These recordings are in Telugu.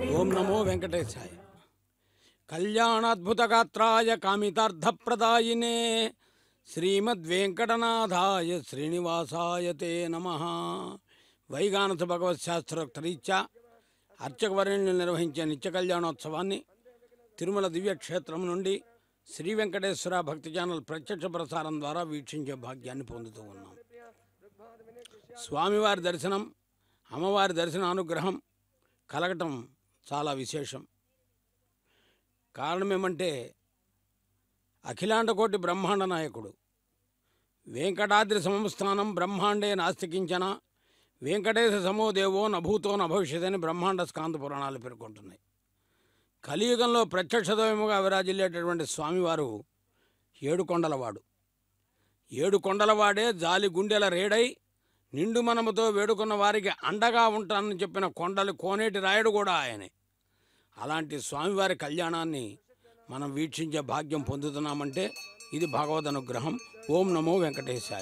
ओम नमो वेंकटेशाय। कल्याणाद्भुतगात्राय कामितार्थप्रदायिने श्रीमद्वेंकटनाथाय श्रीनिवासाय ते नमः। వైగానస భగవత్ శాస్త్రోక్తరీత్యా అర్చకవర్యులు నిర్వహించే నిత్య కళ్యాణోత్సవాన్ని తిరుమల దివ్య క్షేత్రం నుండి శ్రీ వెంకటేశ్వర భక్తి ఛానల్ ప్రత్యక్ష ప్రసారం ద్వారా వీక్షించే భాగ్యాన్ని పొందుతూ ఉన్నాం. స్వామివారి దర్శనం, అమ్మవారి దర్శన అనుగ్రహం కలగటం చాలా విశేషం. కారణం ఏమంటే అఖిలాండ కోటి బ్రహ్మాండ నాయకుడు వెంకటాద్రి సంస్థానం బ్రహ్మాండే నాస్తికించన వెంకటేశ సమో దేవో నభూతో నభవిష్యతని బ్రహ్మాండ స్కాంద పురాణాలు పేర్కొంటున్నాయి. కలియుగంలో ప్రత్యక్షదైవముగా విరాజిల్లేటటువంటి స్వామివారు ఏడుకొండలవాడు. ఏడుకొండలవాడే జాలి గుండెల రేడై నిండు మనముతో వేడుకున్న వారికి అండగా ఉంటానని చెప్పిన కొండలు కోనేటి రాయుడు కూడా ఆయనే. అలాంటి స్వామివారి కళ్యాణాన్ని మనం వీక్షించే భాగ్యం పొందుతున్నామంటే ఇది భగవద్ అనుగ్రహం. ఓం నమో వెంకటేశాయ.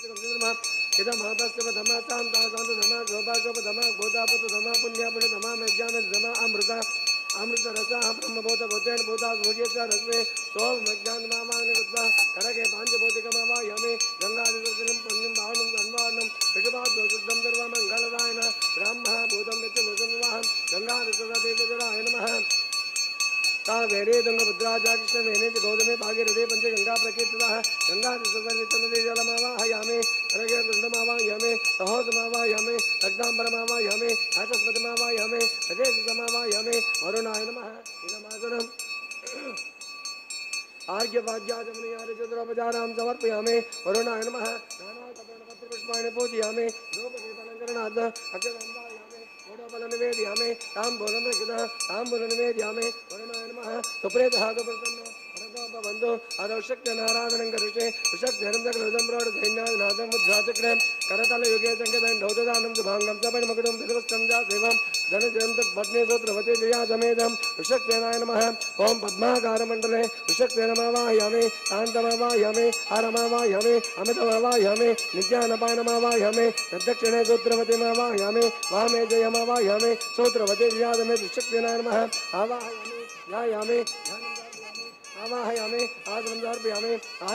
अमृत रसा ब्रह्मभूत भूतेन भूता सूर्यस्य रश्मे सोम मज्ञानमामाग्नि कृत्वा करके पांचभौतिकमावाहयामि गंगादिजलं पुण्यं भावनं सन्वारणं ऋषभाद्यो शुद्धं सर्वमङ्गलदायिन ब्रह्मः भूतं नित्यभूतं विवाहं गंगादिजराय नमः. कावेरी तुंगभद्रा कृष्णवेणी च गौतमे भागीरथी पंचगंगा प्रकीर्तितः गंगादिजलमावाहयामि करगे वृंदमावाहयामि सहोदमावाहयामि रत्नाम्बरमावाहयामि हसस्पतिमावाहयामि हरेशमावाहयामि वरुणाय नमः. इदमासनम् आर्घ्यपाद्याचमनीयादिचतुरोपचारां समर्पयामि वरुणाय नमः. नानाकपर्णपत्रपुष्पाणि पूजयामि धूपदीपालङ्करणात् अक्षताम्बायामि घोडोपलनिवेदयामि ताम्बूलनिवेदयामि वरुणाय नमः. सुप्रेतः सुप्रसन्नो भवन्तु अदौशक्त्यनाराधनं करिष्ये विशक्तिरन्दकलुदं प्रोढसैन्यादिनाथं मुद्राचक्रे करतलयुगे सङ्केतं शुभाङ्गं सपरिमकुटुं विधवस्तं जासेवं धनजयं तत्पत्नी सूत्रवती जया समेतं विशक्तेनाय नमः. ओं पद्माकारमण्डले विशक्तेनमावाहयामि कान्तमावाहयामि हरमावाहयामि अमितमावाहयामि नित्यानपानमावाहयामि तद्दक्षिणे सूत्रवतीमावाहयामि वामे जयमावाहयामि सूत्रवती जया समेत विशक्तेनाय नमः. आवाहयामि ध्यायामि आवाहयामि आसनं समर्पयामि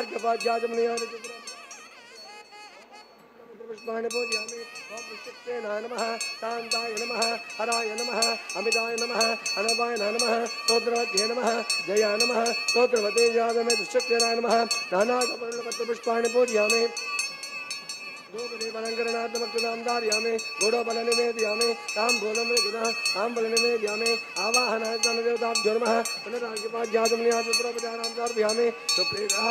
आर्घ्यपाद्याचमनीयादिपुष्पाणि पूजयामि. ओं विशक्तेनाय नमः. शान्ताय नमः हराय नमः अमिताय नमः अनपाय नमः स्तोत्रवत्यै नमः जयाय नमः स्तोत्रवते जातमे विशक्तेनाय नमः. नानाकपर्णपत्रपुष्पाणि पूजयामि धूपदीपालङ्करणात्मकं धारयामि घोडोपलनिवेदयामि ताम्बूलनिवेदयामि आवाहनाय देवताभ्यो नमः. पुनरार्घ्यपाद्याचमनीयादिपुष्पोपचारां समर्पयामि. सुप्रीतः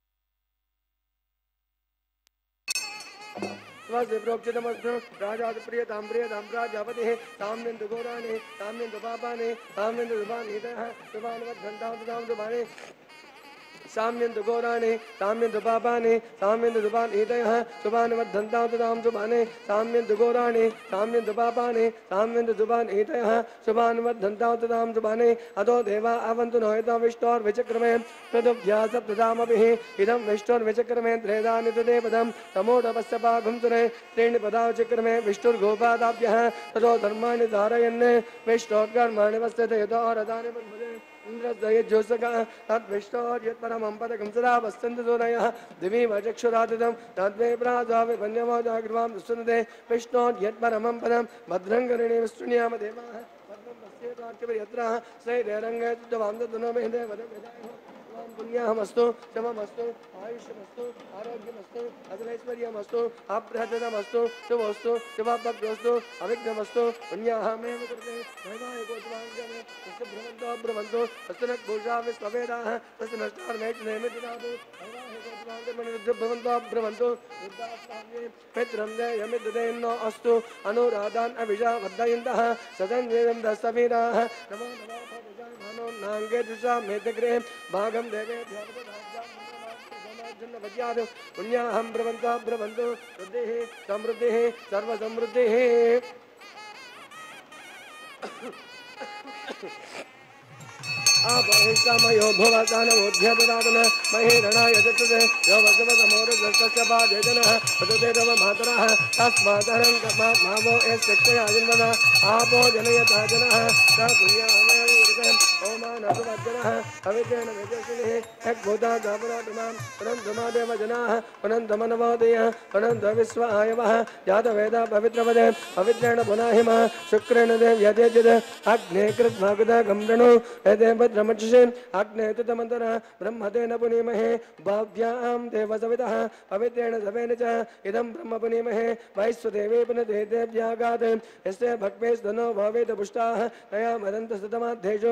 स्वस्तिप्रोक्षितमस्तु राजाप्रियतां प्रियतां प्राजापतिः ताम्यन्तु घोराणि ताम्यन्तु पापानि ताम्यन्तु शुभानीतयः शुभान्वर्धन्तां सुधां शुभानि साम्यन्तु घोराणि साम्यन्तु पापानि साम्यन्तु शुभानीतयः शुभान्वर्धन्तां सुधां शुभानि साम्यन्तु घोराणि साम्यन्तु पापानि साम्यन्तु शुभानीतयः शुभान्वर्धन्तां सुधां शुभानि. अतो देवा अवन्तु नोहितं विष्णोर्विचक्रमे तदुभ्या सप्तधामभिः इदं विष्णोर्विचक्रमे त्रेधानि तदेपदं तमोढपस्य पाघुंसुरे त्रीणि पदावचक्रमे विष्णुर्गोपादाभ्यः ततो धर्माणि धारयन् विष्णोर्कर्माणि वस्यते यतो रथानि पद्मजे इन्द्रद्वयज्योत्सकः तद्विष्णोर्यत्परमं पदकं सदा वसन्तु सूरयः दिवि वचक्षुरादितं तद्वै प्राजाविपन्यमोदाग्रवां दुष्टनुते विष्णोर्यत्परमं पदं भद्रं करिणे विष्णुयाम देवाः पद्मं वस्येतार्क्यपरियत्राः सैरेरङ्गे चित्तवां तद्नो मेदे वदमेदायः पुण्यमस्तु शममस्तु आयुष्यमस्तु आरोग्यमस्तु अखिलैश्वर्यमस्तु अप्रहतमस्तु शुभोस्तु शुभभक्तोस्तु अविघ्नमस्तु पुण्याहमेव कृते वैवाहिकोत्सवाङ्गमे तस्य भ्रमन्तो भ्रमन्तु तस्य नभूषा विश्ववेदाः तस्य नष्टार्मेक्षणेमितिदातु वैवाहिकोत्सवाङ्गमे भ्रमन्तो भ्रमन्तु वृद्धास्वाम्ये मित्रं जयमिदुदैन्नो अस्तु अनुराधान् अभिषा वर्धयन्तः सदन्वेदं दस्तवीराः नमो नमो भगवान् नाङ्गे दृशा मेदग्रे भागं देवेभ्यो पुण्याहं ब्रवन्तो ब्रवन्तु वृद्धिः समृद्धिः सर्वसमृद्धिः. आपोहिष्टामयो भुवसानमोऽध्यददातन महीरणाय चक्षुषे यो वसवसमोरजस्तस्य पादेजनः वदते तव मातरः तस्मादहं मावो यस्यक्षया जिन्वद आपो जनयता जनः स पुण्यामयं ओमानसुवज्जनः अविद्येन विजयशिनिः यग्भूता गावनाटुमां पुनन्दमादेव जनाः पुनन्दमनवोदयः पुनन्दविश्वायवः जातवेदा पवित्रपदे पवित्रेण पुनाहिम शुक्रेण देव यजेजिद अग्ने कृत्वा कृता गम्रणो यदे भद्रमक्षसे अग्ने तुतमन्तरः ब्रह्मतेन पुनीमहे भाव्यां देवसवितः पवित्रेण सवेन च इदं ब्रह्म पुनीमहे वैश्वदेवे पुनते देव्यागात् यस्य भक्मेस्तनो भवेत पुष्टाः तया मदन्तसतमाध्येषु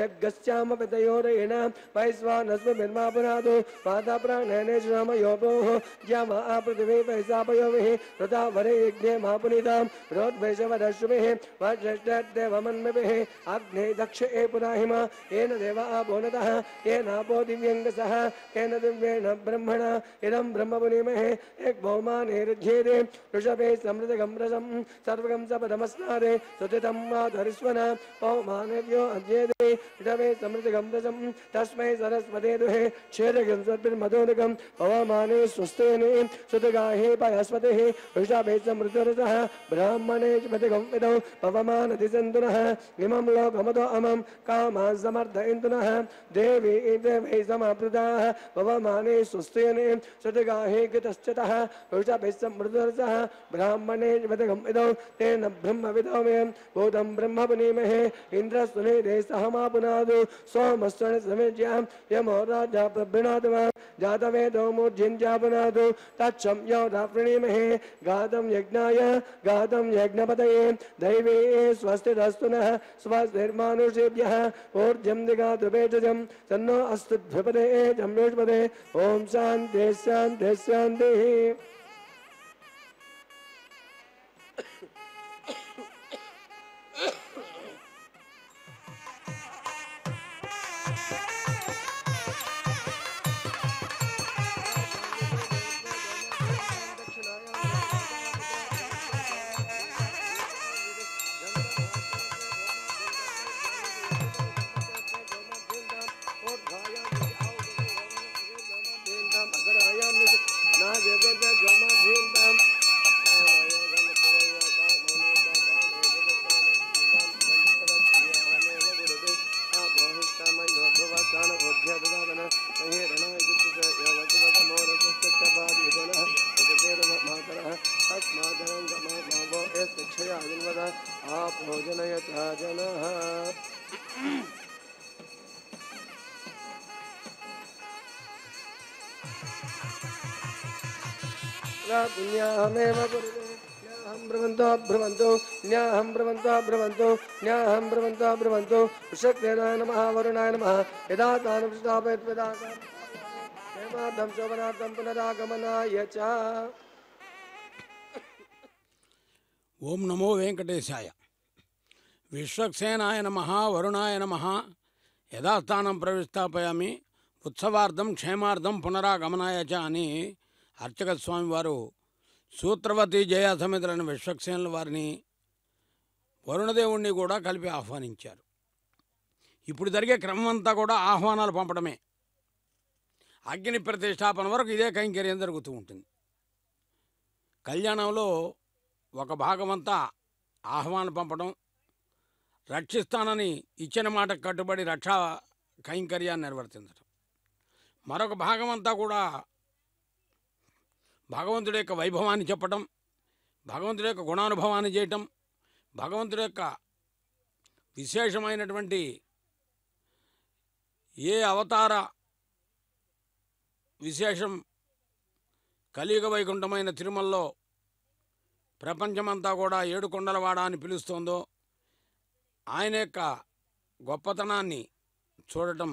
वयगस्यामपतयोरेण वैश्वानस्मि बिन्मा पुनादु माता प्राणेने श्रामयोपोः ज्यामा पृथिवी वैशापयोभिः ऋता वरे यज्ञे महापुनीतां रोद्वैषवदश्रुभिः वज्रष्टदेवमन्मभिः अग्ने दक्षे पुराहिम येन देवा भोनतः येनापो दिव्यङ्गसः येन दिव्येण ब्रह्मणा इदं ब्रह्म पुनीमहे एक भौमानेरुध्येदे ऋषभे समृतगं रसं सर्वगं सपदमस्नादे सुतितं माधरिस्वना पौमानव्यो अध्येदे ऋषभे समृतगं रसं तस्मै सरस्वते दुहे क्षेत्रगं स्वद्भिर्मधोदकं पवमाने स्वस्तेने सुतगाहे पयस्वतेः ऋषभे समृतरसः ब्राह्मणे पतिगं विदौ पवमानतिसन्तुनः इमं लोकमतो अमं कामान् समर्थयन्तुनः देवी देवै समाप्लुताः पवमाने स्वस्तेने सुतगाहे कृतश्चतः ऋषभे समृतरसः ब्राह्मणे पतिगं विदौ तेन ब्रह्मविदौ मे भूतं ब्रह्म पुनीमहे इन्द्रस्तुने सहमा पुनादु सोमस्वर्ण समेज्यां यमो राजा प्रभृणात्मा जातवेदो मूर्जिञ्जा पुनादु तच्छं योधा प्रणीमहे गातं यज्ञाय गातं यज्ञपतये दैवे स्वस्तिरस्तु नः स्वस्तिर्मानुषेभ्यः ऊर्जं दिगातु भेषजं तन्नो अस्तु द्विपदे जम्योष्पदे ॐ शान्तिः शान्तिः शान्तिः पुण्याहमेव कुरुते न्याहं ब्रुवन्तो ब्रुवन्तु न्याहं ब्रुवन्तो ब्रुवन्तु न्याहं ब्रुवन्तो ब्रुवन्तु ऋषक्तेनाय नमः वरुणाय नमः यदा तान् स्थापयत् वेदान्तं हेमार्थं शोभनार्थं पुनरागमनाय च ఓం నమో వెంకటేశాయ. విశ్వక్సేనాయ నమః వరుణాయ నమః యథాస్థానం ప్రవిష్టాపయామి ఉత్సవార్థం క్షేమార్థం పునరాగమనాయ చ అని అర్చక స్వామి వారు సూత్రవతి జయ సమేతులైన విశ్వక్సేనుల వారిని వరుణదేవుణ్ణి కూడా కలిపి ఆహ్వానించారు. ఇప్పుడు జరిగే క్రమం అంతా కూడా ఆహ్వానాలు పంపడమే. అగ్ని ప్రతిష్టాపన వరకు ఇదే కైంకర్యం జరుగుతూ ఉంటుంది. కళ్యాణంలో ఒక భాగమంతా ఆహ్వానం పంపడం, రక్షిస్తానని ఇచ్చిన మాటకు కట్టుబడి రక్షా కైంకర్యాన్ని నిర్వర్తించడం, మరొక భాగమంతా కూడా భగవంతుడి యొక్క వైభవాన్ని చెప్పడం, భగవంతుడి యొక్క గుణానుభవాన్ని చేయటం, భగవంతుడి యొక్క విశేషమైనటువంటి ఏ అవతార విశేషం కలియుగ వైకుంఠమైన తిరుమలలో ప్రపంచమంతా కూడా ఏడుకొండలవాడ అని పిలుస్తోందో ఆయన యొక్క గొప్పతనాన్ని చూడటం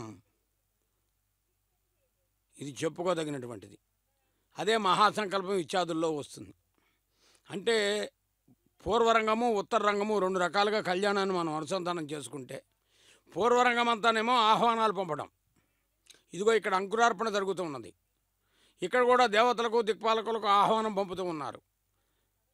ఇది చెప్పుకోదగినటువంటిది. అదే మహాసంకల్పం ఇత్యాదుల్లో వస్తుంది. అంటే పూర్వరంగము ఉత్తరరంగము రెండు రకాలుగా కళ్యాణాన్ని మనం అనుసంధానం చేసుకుంటే, పూర్వరంగం అంతానేమో ఆహ్వానాలు పంపడం. ఇదిగో ఇక్కడ అంకురార్పణ జరుగుతూ ఉన్నది. ఇక్కడ కూడా దేవతలకు దిక్పాలకులకు ఆహ్వానం పంపుతూ ఉన్నారు.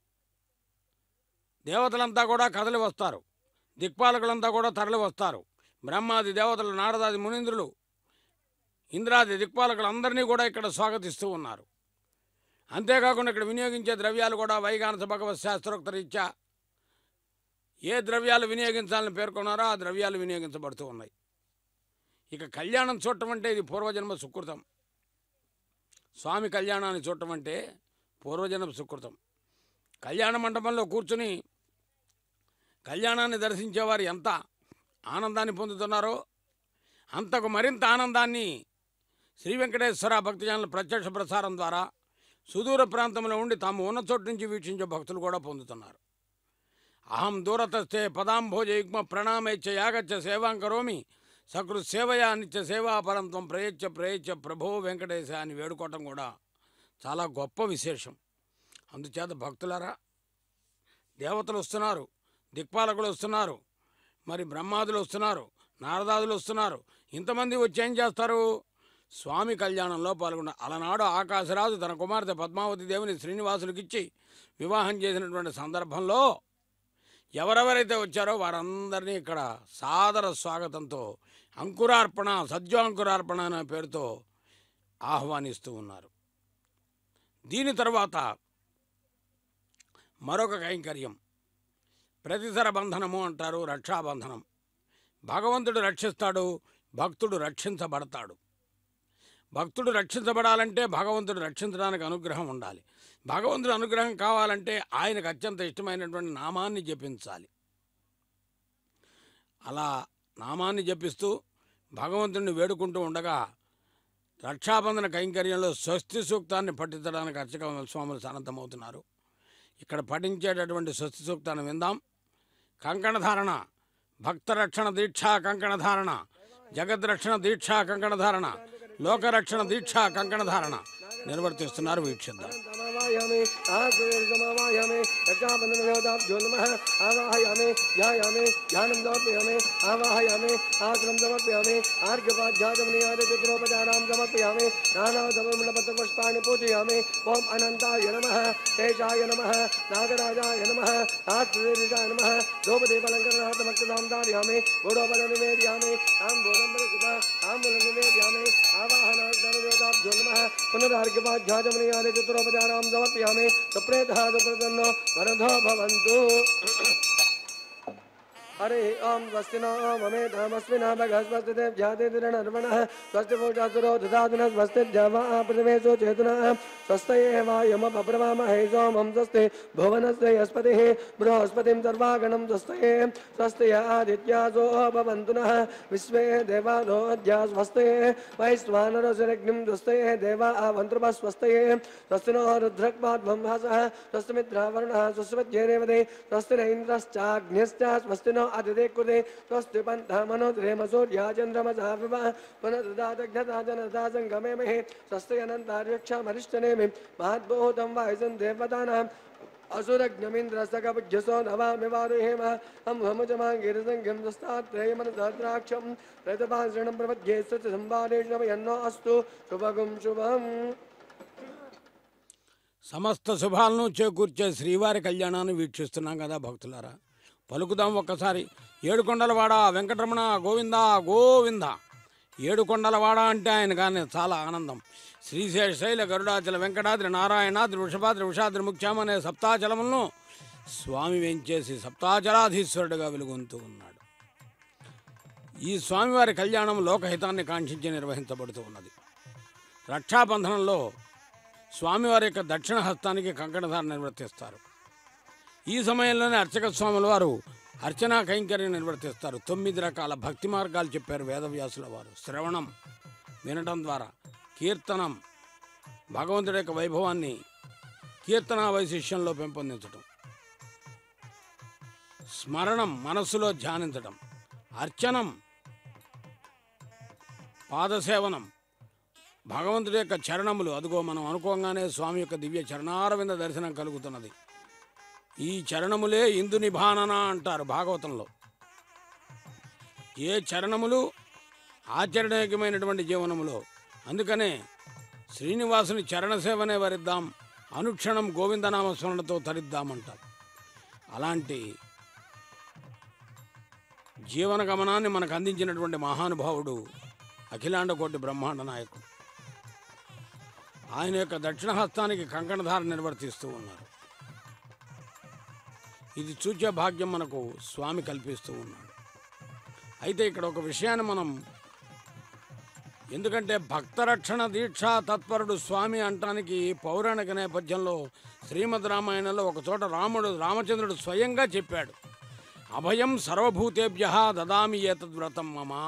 దేవతలంతా కూడా కదలి వస్తారు, దిక్పాలకులంతా కూడా తరలి వస్తారు. బ్రహ్మాది దేవతలు, నారదాది మునీంద్రులు, ఇంద్రాది దిక్పాలకులందరినీ కూడా ఇక్కడ స్వాగతిస్తూ ఉన్నారు. అంతేకాకుండా ఇక్కడ వినియోగించే ద్రవ్యాలు కూడా వైగానస భగవత్ శాస్త్రోక్త రీత్యా ఏ ద్రవ్యాలు వినియోగించాలని పేర్కొన్నారో ఆ ద్రవ్యాలు వినియోగించబడుతూ ఉన్నాయి. ఇక కళ్యాణం చూడటం అంటే ఇది పూర్వజన్మ సుకృతం. స్వామి కళ్యాణాన్ని చూడటం అంటే పూర్వజన్మ సుకృతం. కళ్యాణ మండపంలో కూర్చుని కళ్యాణాన్ని దర్శించేవారు ఎంత ఆనందాన్ని పొందుతున్నారో అంతకు మరింత ఆనందాన్ని శ్రీ వెంకటేశ్వర భక్తి ఛానల్ ప్రత్యక్ష ప్రసారం ద్వారా సుదూర ప్రాంతంలో ఉండి తాము ఉన్న చోటు నుంచి వీక్షించే భక్తులు కూడా పొందుతున్నారు. అహం దూరతస్థే పదాంభోజయుగ్మ ప్రణామైచ్చ యాగచ్చ సేవాం కరోమి సకృత్ సేవయా నిత్య సేవాపరం త్వం ప్రయచ్చ ప్రభో వెంకటేశ అని వేడుకోవటం కూడా చాలా గొప్ప విశేషం. అందుచేత భక్తులారా, దేవతలు వస్తున్నారు, దిక్పాలకులు వస్తున్నారు, మరి బ్రహ్మాదులు వస్తున్నారు, నారదాదులు వస్తున్నారు. ఇంతమంది వచ్చి ఏం చేస్తారు? స్వామి కళ్యాణంలో పాల్గొన్నారు. అలనాడు ఆకాశరాజు తన కుమార్తె పద్మావతి దేవిని శ్రీనివాసులకిచ్చి వివాహం చేసినటువంటి సందర్భంలో ఎవరెవరైతే వచ్చారో వారందరినీ ఇక్కడ సాదర స్వాగతంతో అంకురార్పణ, సద్యోంకురార్పణ అనే పేరుతో ఆహ్వానిస్తూ ఉన్నారు. దీని తర్వాత మరొక కైంకర్యం ప్రతిసర బంధనము అంటారు, రక్షాబంధనం. భగవంతుడు రక్షిస్తాడు, భక్తుడు రక్షించబడతాడు. భక్తుడు రక్షించబడాలంటే భగవంతుడు రక్షించడానికి అనుగ్రహం ఉండాలి. భగవంతుడు అనుగ్రహం కావాలంటే ఆయనకు అత్యంత ఇష్టమైనటువంటి నామాన్ని జపించాలి. అలా నామాన్ని జపిస్తూ భగవంతుడిని వేడుకుంటూ ఉండగా రక్షాబంధన కైంకర్యంలో స్వస్తి సూక్తాన్ని పఠించడానికి అర్చక స్వాములు సన్నద్ధమవుతున్నారు. ఇక్కడ పఠించేటటువంటి స్వస్తి సూక్తాన్ని విందాం. కంకణధారణ, భక్తరక్షణ దీక్షా కంకణధారణ, జగద్రక్షణ దీక్షా కంకణధారణ, లోకరక్షణ దీక్షా కంకణధారణ నిర్వర్తిస్తున్నారు. వీక్షిద్దాం. పుష్పాన్ని పూజయామి. ఓం అనంతాయ నమః, శేషాయ నమః, నాగరాజాయ నమః, ఆశ్వేరిజాయ నమః. ధూపదీపలంకరణార్థమక్షతాం ధారయామి. గోడోపల నివేదయామి. తాంబూలం తాంబూలం నివేదయామి. ఆవాహనార్థమదేవతాభ్యో నమః. పునరార్ఘ్యపాధ్యాజమనీయాని చతురోపచారాం సమర్పయామి. సుప్రేతః సుప్రసన్నో వరదో భవంతు. हरे ओम स्वस्ति नो ममेधामस्मि न भगः स्वस्ति देव्यादिर्नर्वणः स्वस्ति पूजासुरो ददातुनः स्वस्ति जवा पृथिवेषु चेतुनः स्वस्तये वायुमपब्रवामहे सोमं स्वस्ति भुवनस्य यस्पतिः बृहस्पतिं सर्वागणं स्वस्तये स्वस्ति आदित्यासो भवन्तु नः विश्वे देवानो अद्या स्वस्तये वैश्वानरसिरग्निं स्वस्तये देवा आवन्तृपः स्वस्तये स्वस्ति नो रुद्रक्पाद्वं हसः स्वस्ति मित्रावरुणः स्वस्ति स्वस्ति न इन्द्रश्चाग्न्यश्च स्वस्ति नो अतिथे कुते स्वस्ति पंथा मनोद्रेमसूर्या चंद्रमसा विवा पुनर्दादग्धता जनता संगमे महे स्वस्ति अनंतार्यक्षामरिष्टनेमि महद्भूतं वायुसं देवतानाम् असुरग्नमिन्द्रसकपुज्यसो नवामिवारुहेम हम हमजमाङ्गिरसङ्घं स्वस्तात्रेयमनसहस्राक्षं रतपाश्रणं प्रपद्ये सत्यसंवादेशनमयन्नो अस्तु शुभगुं शुभम्. సమస్త శుభాలను చేకూర్చే శ్రీవారి కళ్యాణాన్ని వీక్షిస్తున్నాం కదా భక్తులారా. పలుకుదాం ఒక్కసారి. ఏడుకొండలవాడ వెంకటరమణ గోవింద గోవింద. ఏడుకొండలవాడ అంటే ఆయన కానీ చాలా ఆనందం. శ్రీశైల గరుడాచల వెంకటాద్రి నారాయణాద్రి వృషభాద్రి వృషాద్రి ముఖ్యం అనే సప్తాచలములను స్వామి వెంచేసి సప్తాచలాధీశ్వరుడుగా వెలుగొంతూ ఉన్నాడు. ఈ స్వామివారి కళ్యాణం లోకహితాన్ని కాంక్షించి నిర్వహించబడుతూ ఉన్నది. రక్షాబంధనంలో స్వామివారి యొక్క దక్షిణ హస్తానికి కంకణధారణ నిర్వర్తిస్తారు. ఈ సమయంలోనే అర్చక స్వాముల వారు అర్చనా కైంకర్యం నిర్వర్తిస్తారు. 9 రకాల భక్తి మార్గాలు చెప్పారు వేదవ్యాసుల వారు. శ్రవణం, వినటం ద్వారా, కీర్తనం, భగవంతుడి యొక్క వైభవాన్ని కీర్తనా వైశిష్యంలో పెంపొందించటం, స్మరణం, మనస్సులో ధ్యానించటం, అర్చనం, పాదసేవనం, భగవంతుడి యొక్క చరణములు. అదిగో మనం అనుకోగానే స్వామి యొక్క దివ్య చరణారవింద దర్శనం కలుగుతున్నది. ఈ చరణములే ఇందు నిభానన అంటారు భాగవతంలో. ఏ చరణములు ఆచరణయోగ్యమైనటువంటి జీవనములో. అందుకనే శ్రీనివాసుని చరణసేవనే వరిద్దాం, అనుక్షణం గోవిందనామస్మరణతో తరిద్దామంటారు. అలాంటి జీవన గమనాన్ని మనకు అందించినటువంటి మహానుభావుడు అఖిలాండ కోటి బ్రహ్మాండ నాయకుడు. ఆయన యొక్క దక్షిణ హస్తానికి కంకణధార నిర్వర్తిస్తూ ఉన్నారు. ఇది చూచే భాగ్యం మనకు స్వామి కల్పిస్తూ ఉన్నాడు. అయితే ఇక్కడ ఒక విషయాన్ని మనం, ఎందుకంటే భక్తరక్షణ దీక్షా తత్పరుడు స్వామి అంటానికి పౌరాణిక నేపథ్యంలో శ్రీమద్ రామాయణంలో ఒక చోట రామచంద్రుడు స్వయంగా చెప్పాడు, అభయం సర్వభూతేభ్య దదామి ఏతద్వ్రతం మమా.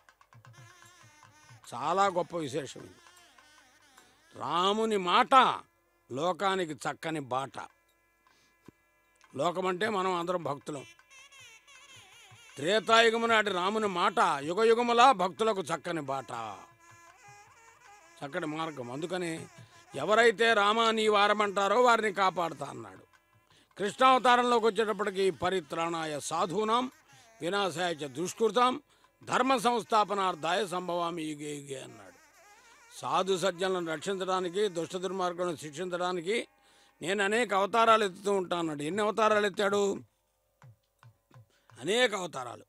చాలా గొప్ప విశేషం ఇది. రాముని మాట లోకానికి చక్కని బాట. లోకమంటే మనం అందరం భక్తులం. త్రేతాయుగము నాటి రాముని మాట యుగయుగములా భక్తులకు చక్కని బాట, చక్కటి మార్గం. అందుకని ఎవరైతే రామా నీ వారమంటారో వారిని కాపాడుతా అన్నాడు. కృష్ణావతారంలోకి వచ్చేటప్పటికి పరిత్రాణాయ సాధూనాం వినాశాయ చ దుష్కృతాం ధర్మ సంస్థాపనార్థాయ సంభవామి యుగే యుగే అన్నాడు. సాధు సజ్జలను రక్షించడానికి, దుష్ట దుర్మార్గులను శిక్షించడానికి నేను అనేక అవతారాలు ఎత్తుతూ ఉంటాను. ఎన్ని అవతారాలు ఎత్తాడు? అనేక అవతారాలు.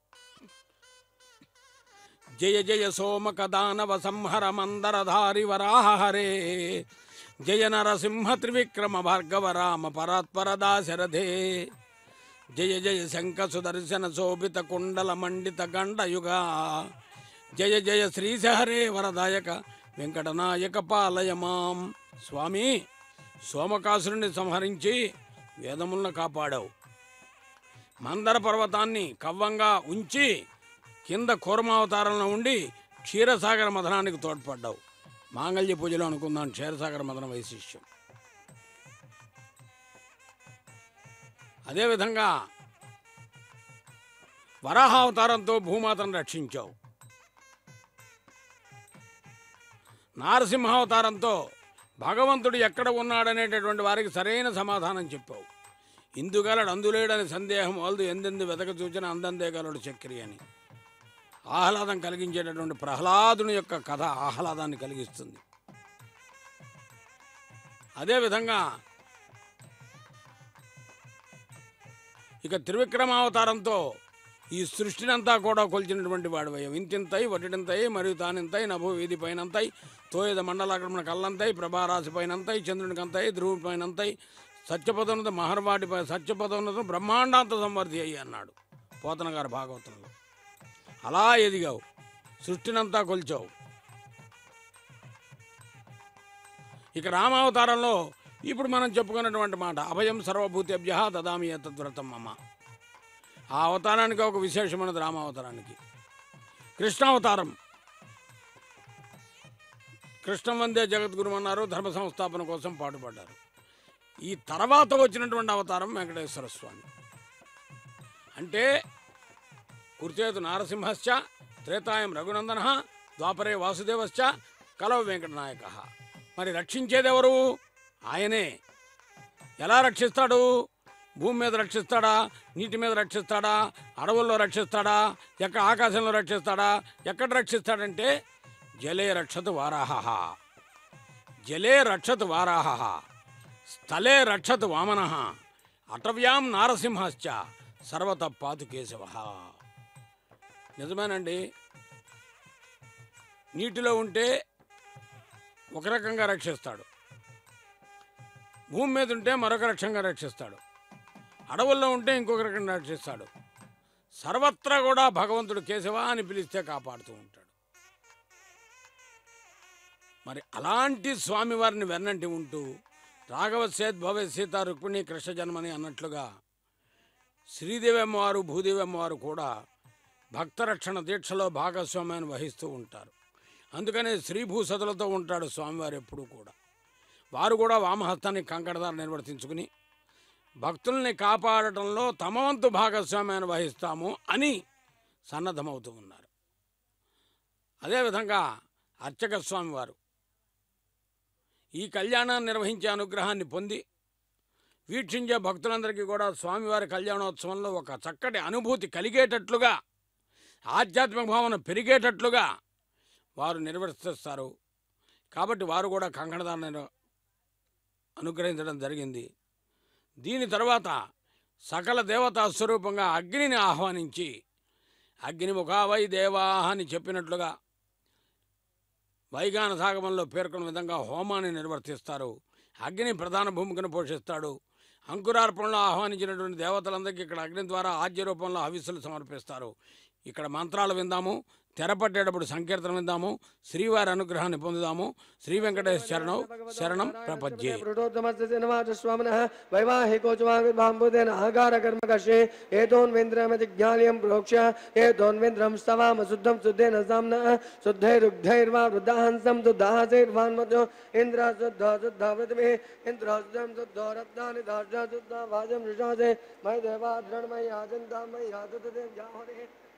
జయ జయ సోమక దానవ సంహర మందరధారి వరాహ హరే, జయ నరసింహ త్రివిక్రమ భార్గవ రామ పరాత్పర దాశరథే, జయ జయ శంఖ సుదర్శన శోభిత కుండల మండిత గండయుగా, జయ జయ శ్రీశ హరే వరదాయక వెంకటనాయక పాలయ మాం. స్వామి, సోమకాసురుని సంహరించి వేదములను కాపాడావు. మందర పర్వతాన్ని కవ్వంగా ఉంచి కింద కూర్మావతారంలో ఉండి క్షీరసాగర మథనానికి తోడ్పడ్డావు. మాంగళ్య పూజలో అనుకుందాం క్షీరసాగర మథన వైశిష్యం. అదేవిధంగా వరాహావతారంతో భూమాతను రక్షించావు. నారసింహావతారంతో భగవంతుడు ఎక్కడ ఉన్నాడనేటటువంటి వారికి సరైన సమాధానం చెప్పావు. ఇందుగలడు అందులేడని సందేహం వలదు, ఎందెందు వెతక చూచిన అందందే గలడు చక్రి అని. ఆహ్లాదం కలిగించేటటువంటి ప్రహ్లాదుని యొక్క కథ ఆహ్లాదాన్ని కలిగిస్తుంది. అదేవిధంగా ఇక త్రివిక్రమావతారంతో ఈ సృష్టినంతా కూడా కొలిచినటువంటి వాడివయ్య. ఇంతింతై వటింతై మరియు తానింతై నభో వీధి పైనంతై తోయద మండలాక్రమణ కల్లంతై ప్రభారాశి పైనంతై చంద్రునికంతై ధ్రువుడి పైనంతై సత్యపదోన్నత మహర్వాడిపై సత్యపదోన్నత బ్రహ్మాండాంత సంవర్ధి అయ్యి అన్నాడు పోతన గారు భాగవతంలో. అలా ఎదిగావు, సృష్టినంతా కొలిచావు. ఇక రామావతారంలో ఇప్పుడు మనం చెప్పుకున్నటువంటి మాట అభయం సర్వభూతేభ్య దదామి ఏతద్వ్రతం మమ. ఆ అవతారానికి ఒక విశేషమైనది రామావతారానికి. కృష్ణావతారం, కృష్ణం వందే జగద్గురు అన్నారు, ధర్మ సంస్థాపన కోసం పాటుపడ్డారు. ఈ తర్వాత వచ్చినటువంటి అవతారం వెంకటేశ్వర స్వామి. అంటే కుర్చేతు నారసింహశ్చ త్రేతాయం రఘునందన ద్వాపరే వాసుదేవశ్చ కలవ వెంకటనాయక. మరి రక్షించేదెవరు? ఆయనే. ఎలా రక్షిస్తాడు? భూమి మీద రక్షిస్తాడా? నీటి మీద రక్షిస్తాడా? అడవుల్లో రక్షిస్తాడా? ఎక్కడ ఆకాశంలో రక్షిస్తాడా? ఎక్కడ రక్షిస్తాడంటే జలే రక్షతు వారాహ, జలే రక్షతు వారాహ, స్థలే రక్షతు వామన, అటవ్యాం నారసింహశ్చ సర్వత పాతు కేశవ. నిజమేనండి. నీటిలో ఉంటే ఒక రకంగా రక్షిస్తాడు, భూమి మీద ఉంటే మరొక రకంగా రక్షిస్తాడు, అడవుల్లో ఉంటే ఇంకొక రకంగా రక్షిస్తాడు. సర్వత్రా కూడా భగవంతుడు కేశవ అని పిలిస్తే కాపాడుతూ ఉంటాడు. మరి అలాంటి స్వామివారిని వెన్నంటి ఉంటూ రాఘవ సేద్భవే సీత రుక్మిణి కృష్ణ జన్మని అన్నట్లుగా శ్రీదేవి అమ్మవారు భూదేవి అమ్మవారు కూడా భక్తరక్షణ దీక్షలో భాగస్వామ్యాన్ని వహిస్తూ ఉంటారు. అందుకనే శ్రీభూసతులతో ఉంటాడు స్వామివారు ఎప్పుడూ కూడా. వారు కూడా వామహస్తాన్ని కంకణధార నిర్వర్తించుకుని భక్తుల్ని కాపాడటంలో తమ వంతు భాగస్వామ్యాన్ని వహిస్తాము అని సన్నద్ధమవుతూ ఉన్నారు. అదేవిధంగా అర్చక స్వామివారు ఈ కళ్యాణాన్ని నిర్వహించే అనుగ్రహాన్ని పొంది వీక్షించే భక్తులందరికీ కూడా స్వామివారి కళ్యాణోత్సవంలో ఒక చక్కటి అనుభూతి కలిగేటట్లుగా, ఆధ్యాత్మిక భావన పెరిగేటట్లుగా వారు నిర్వర్తిస్తారు. కాబట్టి వారు కూడా కంకణధారణ అనుగ్రహించడం జరిగింది. దీని తర్వాత సకల దేవతా స్వరూపంగా అగ్నిని ఆహ్వానించి అగ్నిముఖావై దేవాహ అని చెప్పినట్లుగా వైగాన సాగమంలో పేర్కొన్న విధంగా హోమాన్ని నిర్వర్తిస్తారు. అగ్ని ప్రధాన భూమికను పోషిస్తాడు. అంకురార్పణలో ఆహ్వానించినటువంటి దేవతలందరికీ ఇక్కడ అగ్ని ద్వారా ఆద్య రూపంలో హవిస్సులు సమర్పిస్తారు. ఇక్కడ మంత్రాలు విందాము, తెరపట్టేటప్పుడు సంకీర్తన విందాము, శ్రీవారి అనుగ్రహాన్ని పొందుదాము. శ్రీ వెంకటేశ్వర శరణం శరణం ప్రపద్యే. వైవాహికోచమాంబుదేన ఆగార కర్మకర్షే ఏతోన్వేంద్రమతిజ్ఞాల్యం ప్రోక్ష ఏతోన్వేంద్రం స్తవామ శుద్ధం శుద్ధేన సామ్న శుద్ధైరుగ్ధైర్వా వృద్ధాహంసం శుద్ధాహసైర్వాన్మతో ఇంద్ర శుద్ధ శుద్ధ పృథివీ ఇంద్రోశుద్ధం శుద్ధో రత్నాని దార్ఢ శుద్ధ వాజం ఋషాసే మై దేవా ద్రణమై ఆజంతా మై ఆదుదే జాహరే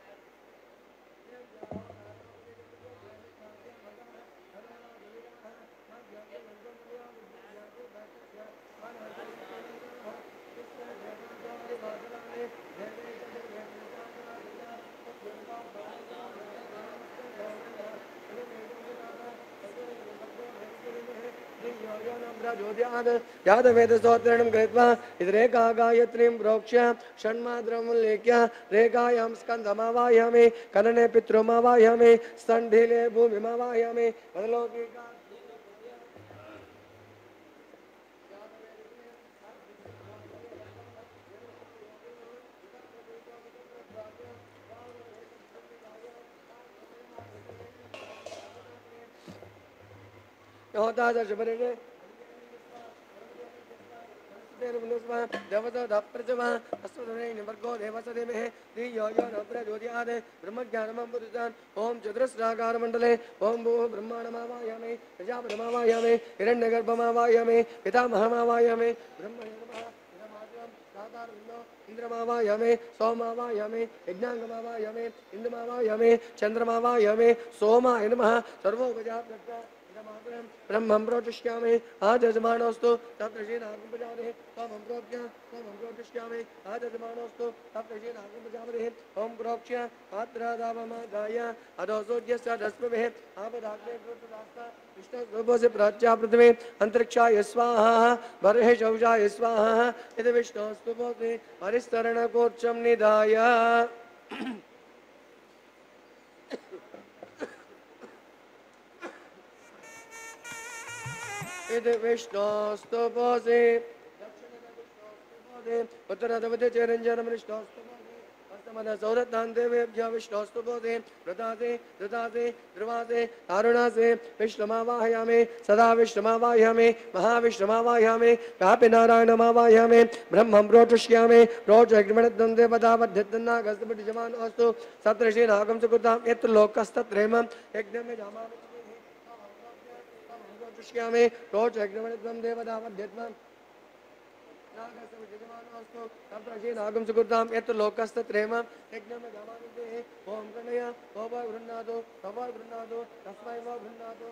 यादवेदस्तोत्रणं कृत्वा इदरेका गायत्रीं प्रोक्ष्य षण्मात्रमुल्लेख्य रेखायां स्कन्धमावाहयामि कनने पितृमावाहयामि स्तण्डिले भूमिमावाहयामि वदलौकिका होता जबरे देवता प्रजमा अस्वदने निवर्गो देवसदेमे दियो यो न प्रज्योतियादे ब्रह्मज्ञानमं पुरुषान् ओम चतुरस्राकार मंडले ओम भू ब्रह्माणमावाहयामि प्रजापतिमावाहयामि हिरण्यगर्भमावाहयामि पितामहमावाहयामि ब्रह्मणः इंद्रमावाहयामि सोमावाहयामि यज्ञांगमावाहयामि इंद्रमावाहयामि चंद्रमावाहयामि सोमाय नमः सर्वोपजात ब्रह्मं प्रोचिष्यामि आजमानोस्तु तत्प्रजेनागुपजामहे त्वं प्रोज्ञामि आजमानोस्तु तत्प्रजेनागुपजामहे ओम प्रोक्ष्य आद्रादावमादाय अदोसोज्यस्य दस्मभे आपदाग्ने कृतदास्ता विष्णुस्वरूपस्य प्राच्या पृथ्वी अंतरिक्षाय स्वाहा बर्हे शौचाय स्वाहा यदि विष्णुस्वरूपस्य परिस्तरणकोर्चं निधाय इति विष्णोस्तुपोऽसि उत्तरदवते चिरञ्जनं विष्णोस्तुपोऽसि अस्तमद सौरतान्देवेभ्यः विष्णोस्तुपोऽसि वृतासि धृतासि ध्रुवासि तारुणासि विष्णुमावाहयामि सदा विष्णुमावाहयामि महाविष्णुमावाहयामि व्यापिनारायणमावाहयामि ब्रह्मं प्रोचिष्यामि प्रोचग्निमणित्वं देवतावद्यत्तन्नागस्तपटिजमानोऽस्तु सप्तर्षीनागं सुकृतां यत्र लोकस्तत्रेमं यज्ञं जामामि श्यामे रोज अग्निमणित्वं देवतावद्यत्वं नागस्तपटिजमानोऽस्तु सप्तर्षीनागं सुकृतां यत्र लोकस्तत्रेमं यज्ञं जामामि ओम प्रणय ओम गृह्णातु तस्मै वो गृह्णातु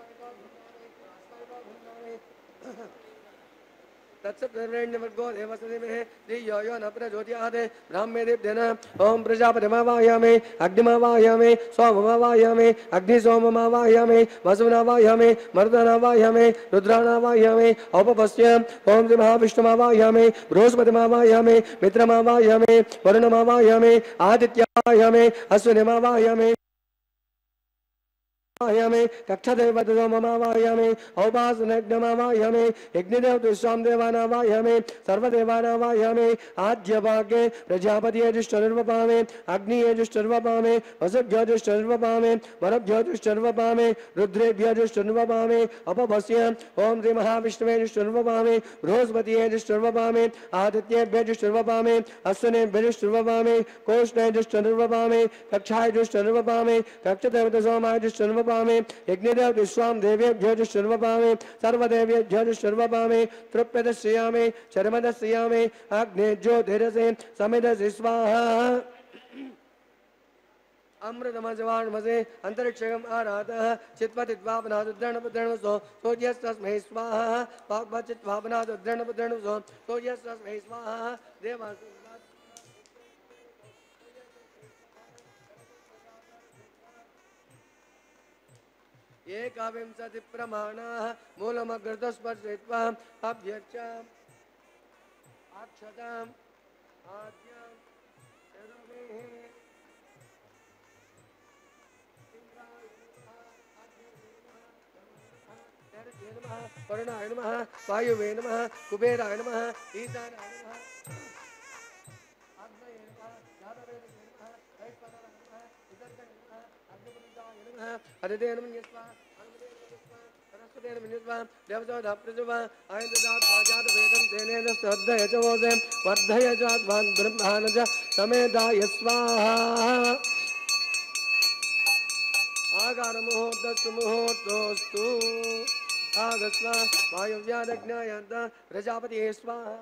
तत्सप्तवर्गो देवसदेमे दियो यो न प्रज्योतियादे ब्राह्मे देवदेन ओम प्रजापतिमावाहयामि अग्निमावाहयामि सोममावाहयामि अग्निसोममावाहयामि वसुनावाहयामि मरुदनावाहयामि रुद्रानावाहयामि औपपस्य ओम श्री महाविष्णुमावाहयामि बृहस्पतिमावाहयामि मित्रमावाहयामि वरुणमावाहयामि आदित्यावाहयामि अश्विनीमावाहयामि कक्षदेवतमवाहयामि औपासनयज्ञमावाहयामि यज्ञदेवतुष्वां देवानावाहयामि सर्वदेवानावाहयामि आद्यभागे प्रजापतियजुष्टनिर्वपामि अग्नियजुष्टनिर्वपामि वसुभ्यजुष्टनिर्वपामि वरभ्यजुष्टनिर्वपामि रुद्रेभ्यजुष्टनिर्वपामि अपभस्य ओम श्री महाविष्णुवेजुष्टनिर्वपामि बृहस्पतियजुष्टनिर्वपामि आदित्येभ्यजुष्टनिर्वपामि अश्विनेभ्यजुष्टनिर्वपामि कोष्णेजुष्टनिर्वपामि कक्षायजुष्टनिर्वपामि कक्षदेवतसोमायजुष्टनिर्वपामि यज्ञदेव विश्वां देवेभ्यो सर्वपामि सर्वदेवेभ्यो सर्वपामि तृप्यदश्रियामि चरमदश्रियामि अग्ने ज्योतिरसे समिदसि स्वाहा अमृतमजवाणमसे अंतरिक्षगम आराधः चित्पतित्वापनादुद्रणपुद्रणसो सोऽयस्तस्मै स्वाहा वाग्वचित्वापनादुद्रणपुद्रणसो सोऽयस्तस्मै स्वाहा देवासु एकाविंशति प्रमाणाः मूलमग्रतस्पर्शयित्वा अभ्यर्चाम् अक्षताम् आद्याम् वरुणाय नमः वायुवे नमः कुबेराय नमः ईशानाय नमः आग्नेये नमः यादवेदये नमः वैश्वानराय नमः विदर्भये नमः अग्निपुरुषाय नमः हरिते नमः यस्वा अन्वये नमः सरस्वते नमः यस्वा देवता प्रजुवा आयतदात् आजात वेदं तेनेन श्रद्धय च वोदे वर्धय च अध्वान् ब्रह्मानज समेधाय स्वाहा आगार मुहूर्तस्तु मुहूर्तोस्तु आगस्वा वायुव्यादज्ञायन्त प्रजापतिये स्वाहा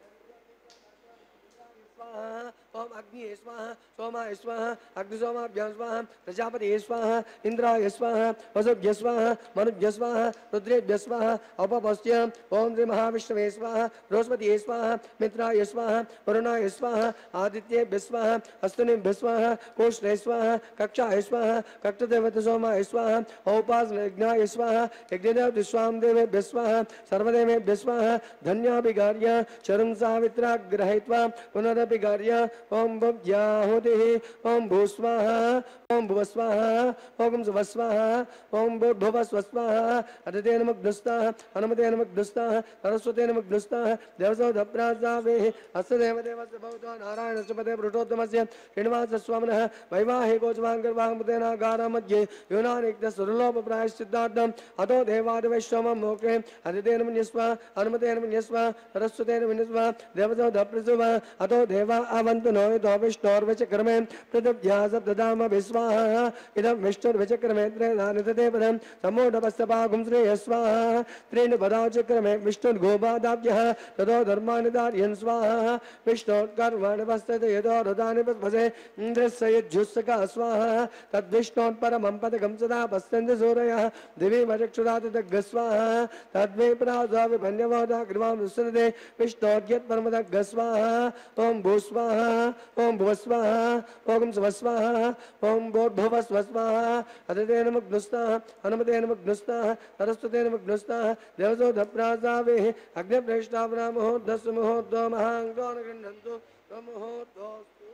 ओम अग्नि स्वाहा सोमाय स्वाहा अग्निसोमाभ्यां स्वाहा प्रजापतिये स्वाहा इंद्राय स्वाहा वसुभ्य स्वाहा मनुभ्य स्वाहा रुद्रेभ्य स्वाहा अपपस्य ओम श्री महाविष्णवे स्वाहा बृहस्पतिये स्वाहा मित्राय स्वाहा वरुणाय स्वाहा आदित्येभ्य स्वाहा अश्विनेभ्य स्वाहा कोष्ठे स्वाहा कक्षाय स्वाहा कक्षदेवत सोमाय स्वाहा औपासनयज्ञाय स्वाहा यज्ञदेव स्वामदेवेभ्य स्वाहा सर्वदेवेभ्य स्वाहा धन्याभिगार्य चरुं सावित्राग्रहीत्वा पुनरपि गार्य ओम भव्याहुतिः ओम भूस्वाहा ओम भुवस्वाहा ओम सुवस्वाहा ओम भूर्भुवस्वस्वाहा अदितेन मुग्धस्ताः हनुमतेन मुग्धस्ताः सरस्वतेन मुग्धस्ताः देवसोदप्रासावेः अस्य देवदेवस्य भवतो नारायणस्य पदे पुरुषोत्तमस्य श्रीनिवासस्वामिनः वैवाहिकोजवाङ्गर्वाङ्गमुतेनागारं मध्ये यूनानिक्तसुरलोपप्रायश्चित्तार्थम् अतो देवादिवैश्वमं मोक्षे अदितेन मन्यस्वा हनुमतेन मन्यस्वा सरस्वतेन मन्यस्वा देवसोदप्रसुवा अतो देवा आवन्तु नो यतो विष्णोर्वचक्रमे पृथिव्या सप्तधाम विस्वाहा इदं विष्णुर्वचक्रमे त्रेधानितते पदं सम्मूढपस्तपागुं श्रेयः स्वाहा त्रीणि पदाचक्रमे विष्णुर्गोपादाभ्यः ततो धर्माणि धारयन् स्वाहा विष्णोत्कर्माणि पश्यते यतो रथानि पस्पसे इन्द्रस्य यज्जुस्सका स्वाहा तद्विष्णोत्परमं पदकं सदा पश्यन्ति सूरयः दिवि वचक्षुरातदग्ग स्वाहा तद्वै प्रासाविभन्यवोदा ग्रीवां दुःसरते विष्णोर्यत्परमदग्ग स्वाहा ओम भूस्वाहा ओम भुवस्वाहा ओम सुवस्वाहा ओम भूर्भुवस्वस्वाहा अदितेन मुग्धस्ताः हनुमतेन मुग्धस्ताः सरस्वतेन मुग्धस्ताः देवसोदप्रासावेः अग्निप्रेष्ठावना मुहूर्तस्तु मुहूर्तो महाङ्गो न गृह्णन्तु मुहूर्तोस्तु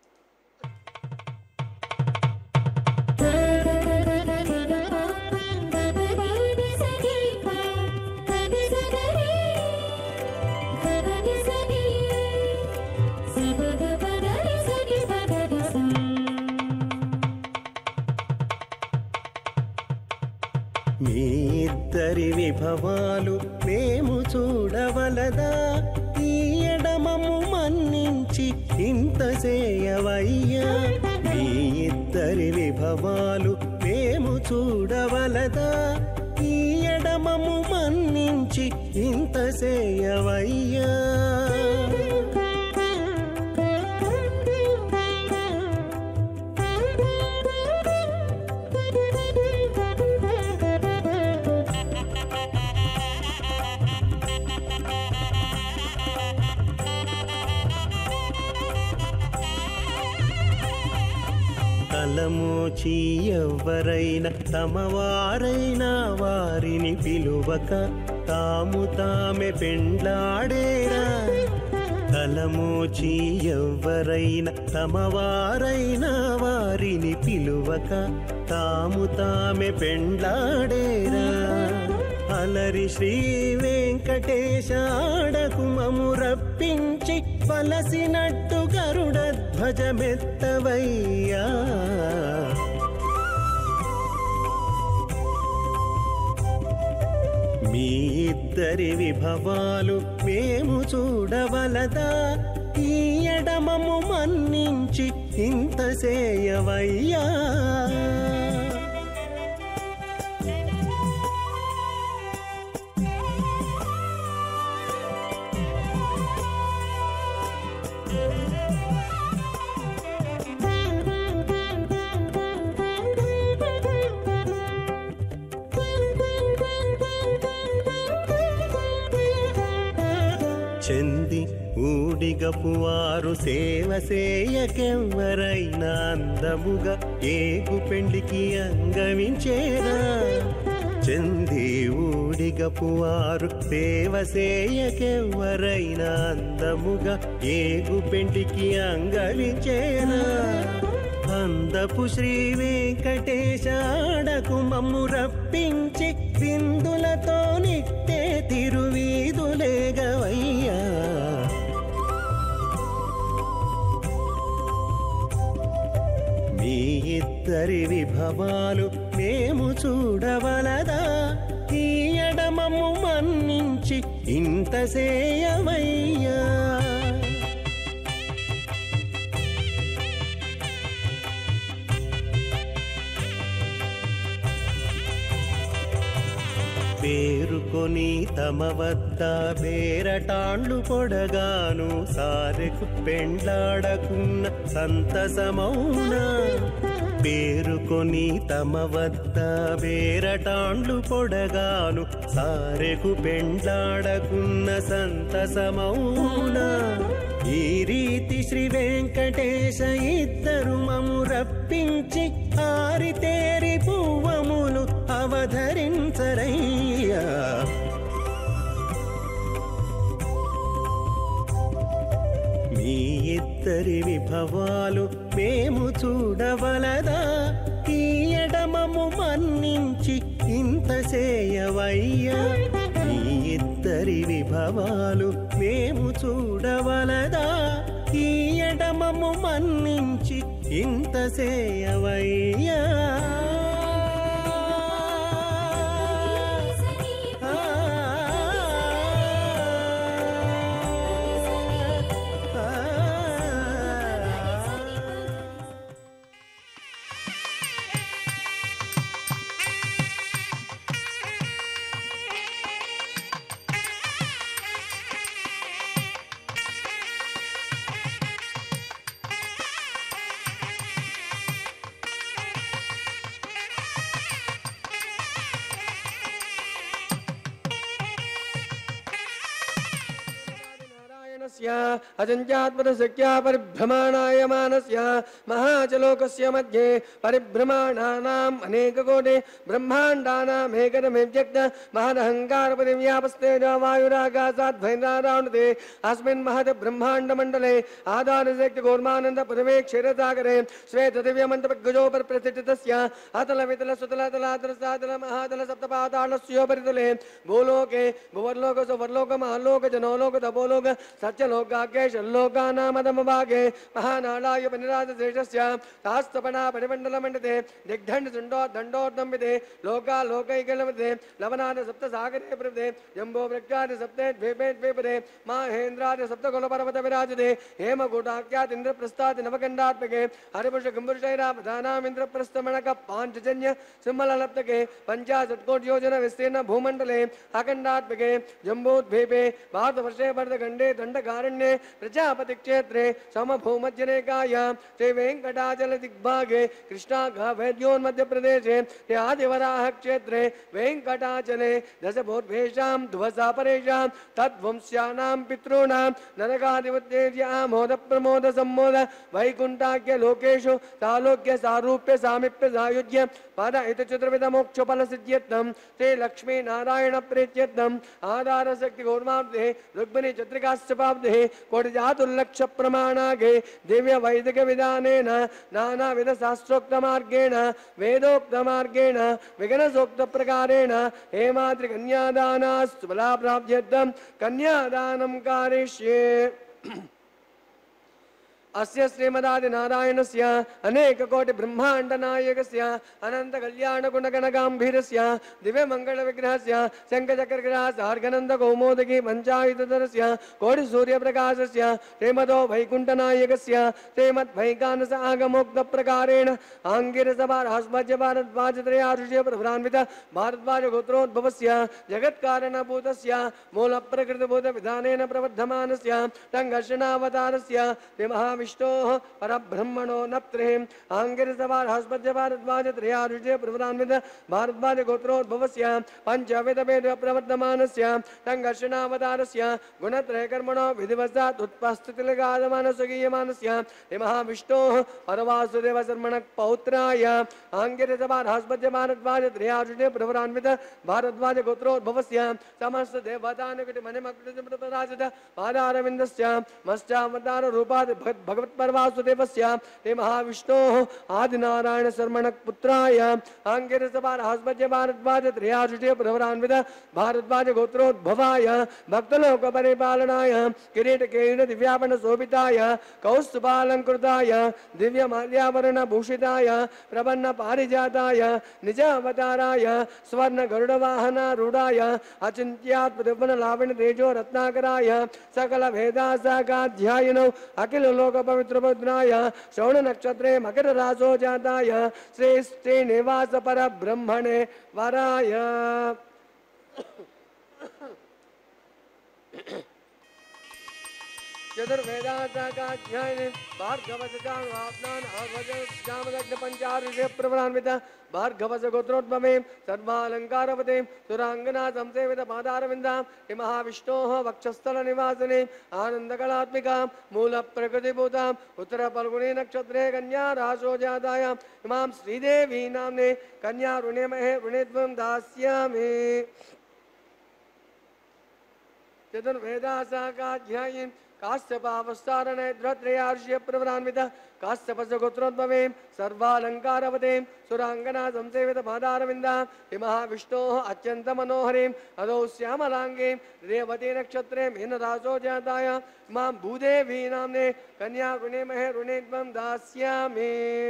మీ ఇద్దరి విభవాలు మేము చూడవలదా ఈ ఎడమము మన్నించి ఇంత చేయవయ్యా మీ ఇద్దరి విభవాలు మేము చూడవలదా ఈ ఎడమము మన్నించి ఇంత చేయవయ్యా తలమోచి ఎవ్వరైనా తమవారైనా వారిని పిలువక తాము తామే పెండ్లాడేరా తలమోచి ఎవ్వరైనా తమవారైనా వారిని పిలువక తాము తామే పెండ్లాడేరా అలరి శ్రీ వెంకటేశ ఆడకుమము రప్పించి పలసినట్టు గరుడ ధ్వజమెత్తవయ్యా మీ ఇద్దరి విభవాలు మేము చూడవలదా ఈ ఎడమము మన్నించి ఇంత చేయవయ్యా చెంది ఊడిగపువారు సేవ సేయకెవ్వరైనా అందముగా ఏగు పెండికి అంగవించేరా చెంది ఊడిగపువారు సేవ సేయకెవ్వరైనా అందముగా ఏగు పెండికి అంగవించేరా అందపు శ్రీ వెంకటేశ ఆడకుమ మమ్ము రప్పించి విందులతో నిట్టే తిరువీధులేగవయ్యా. మీ ఇద్దరి విభవాలు మేము చూడవలదా, ఈ ఎడమము మన్నించి ఇంత సేయవయ్యా. పేరుకొని తమ వద్ద బేరటాండ్లు పొడగాను సారెకు పెండ్లాడకున్న సంతసమౌనా. పేరుకొని తమ వద్ద బేరటాండ్లు పొడగాను సారెకు పెండ్లాడకున్న సంతసమౌనా. ఈ రీతి శ్రీ వెంకటేశ ఇద్దరు మము రప్పించి ఆరితేరి పువ్వములు అవధరించరయ్యా. మీ ఇద్దరి విభవాలు మేము చూడవలదా, ఈ ఎడమము మన్నించి ఇంత సేయవయ్యా. మీ ఇద్దరి విభవాలు మేము చూడవలదా, ఈ ఎడమము మన్నించి ఇంత సేయవయ్యా. अजंजात्मशक्या परिभ्रमणायमानस्य महाचलोकस्य मध्ये परिभ्रमणानाम् अनेककोटि ब्रह्माण्डानाम् एकदमेव्यक्त महदहङ्कारपरिव्यापस्तेजो वायुराकाशाद्भैरारावणते अस्मिन् महत् ब्रह्माण्डमण्डले आधारशक्तिगोर्मानन्द पदवे क्षीरसागरे श्वेतदिव्यमन्तपग्गजोपरि प्रतिष्ठितस्य अतलवितल सुतलतलातलसातल महातल सप्तपातालस्योपरितले भूलोके भुवर्लोक सुवर्लोक महालोक जनोलोक तपोलोक सत्यलोकाख्ये षल्लोकानामदमभागे महानाडाय पनिराजश्रेष्ठस्य तास्तपना परिमण्डलमण्डिते दिग्दण्डसुण्डो दण्डोर्दम्बिते लोका लोकैकलमते लवनाद सप्तसागरे प्रवृते जम्बो वृक्षाद सप्ते द्वीपे द्वीपदे माहेन्द्राद सप्तकुलपर्वत विराजते हेमकूटाख्यात् इन्द्रप्रस्थात् नवकण्डात्मके हरिपुरुष किम्पुरुषैरावधानाम् इन्द्रप्रस्थमणक पाञ्चजन्य सिंहललप्तके पञ्चाशत्कोटियोजन विस्तीर्ण भूमण्डले अखण्डात्मके जम्बूद्वीपे भारतवर्षे भरतखण्डे दण्डकारण्ये प्रजापति क्षेत्रे समभूमध्यरेखायां श्री वेंकटाचल दिग्भागे कृष्णाघावेद्योन्मध्यप्रदेशे श्री आदिवराह क्षेत्रे वेंकटाचले दशभूर्भेषां ध्वसापरेषां तद्वंस्यानां पितॄणां नरकाधिपत्येर्य आमोद प्रमोद सम्मोद वैकुण्ठाख्य लोकेषु सालोक्य सारूप्य सामीप्य सायुज्य पद इतचित्रविद मोक्षफल सिद्ध्यर्थं श्री लक्ष्मी नारायण प्रीत्यर्थम् आधार शक्ति गौर्माब्धे रुक्मिणी चत्रिकाश्चपाब्धे कोटिजातुर्लक्ष प्रमाणागे दिव्य वैदिक विधानेन नानाविध शास्त्रोक्त मार्गेण वेदोक्त मार्गेण विघ्नसोक्त प्रकारेण हेमाद्रि कन्यादानास्तु बलाप्राप्त्यर्थं कन्यादानं कारयिष्ये। अस्य श्रीमदादि नारायणस्य अनेक कोटि ब्रह्मांड नायकस्य अनंत कल्याण गुण गणगांभीरस्य दिव्य मंगल विग्रहस्य शंखचक्रग्रास अर्घनंद कौमोदकी पंचायुधरस्य कोटि सूर्य प्रकाशस्य श्रीमदो वैकुंठ नायकस्य श्रीमद् वैकानस आगमोक्त प्रकारेण आंगिरसभा राष्ट्रभाज्य भारद्वाज त्रयार्षीय प्रभ्रान्वित भारद्वाज गोत्रोद्भवस्य जगत् कारणभूतस्य मूल प्रकृत भूत विधानेन प्रवर्धमानस्य तंगर्षणावतारस्य विष्णोः परब्रह्मणो नप्त्रिं आंगिरसभा राष्ट्रभाज्य भारद्वाज त्रयार्षीय प्रभ्रान्वित भारद्वाज गोत्रोद्भवस्य पंचविध वेद प्रवर्धमानस्य तंगर्षणावतारस्य गुणत्रयकर्मणो विधिवशात् उत्पस्थितिलगादमानस्वगीयमानस्य महाविष्णोः परवासुदेव शर्मणः पौत्राय आंगिरसभा राष्ट्रभाज्य भारद्वाज त्रयार्षीय प्रभ्रान्वित भारद्वाज गोत्रोद्भवस्य समस्त देवतानुकटि मणिमकुटराजित पादारविन्दस्य मश्चावतार रूपात् भगवत्परवासुदेवस्य ते महाविष्णोः आदिनारायणशर्मणपुत्राय आङ्गिरसभारहस्पत्य भारद्वाज त्रयाजुषे प्रवरान्वित भारद्वाज गोत्रोद्भवाय भक्तलोकपरिपालनाय किरीटकेन दिव्याभरणशोभिताय कौस्तुभालङ्कृताय दिव्यमाल्याभरणभूषिताय प्रपन्नपारिजाताय निज अवताराय स्वर्णगरुडवाहनारूढाय अचिन्त्यात्मदिव्यलावण्यतेजो रत्नाकराय सकलवेदासागाध्यायिनो अखिललोकपवित्रपुत्राय श्रवणनक्षत्रे मकररासो जाताय श्रेष्ठे वराय चतुर्वेदाध्यायिनी भार्गवजामदग्धपञ्चारुषप्रवरान्वित भार्गवस गोत्रोद्भवे सर्वालङ्कारवते सुराङ्गना संसेवित पादारविन्दां हे महाविष्णोः वक्षस्थलनिवासिने आनन्दकलात्मिका मूलप्रकृतिभूताम् उत्तरफल्गुनी नक्षत्रे कन्या राशो जाताय इमां श्रीदेवी नाम्ने कन्या ऋणेमहे ऋणेत्वं दास्यामि चतुर्वेदासाकाध्यायिन् काश्यपावस्तारणे ध्रत्रयार्ष्य प्रवरान्वित काश्यपसगोत्रोद्भवे सर्वालङ्कारवते सुराङ्गना संसेवित पादारविन्दा हे महाविष्णोः अत्यन्तमनोहरीं अदौ श्यामलाङ्गीं रेवती नक्षत्रे मीनरासो जाताय मां भूदेवी नाम्ने कन्या ऋणेमहे ऋणेत्वं दास्यामि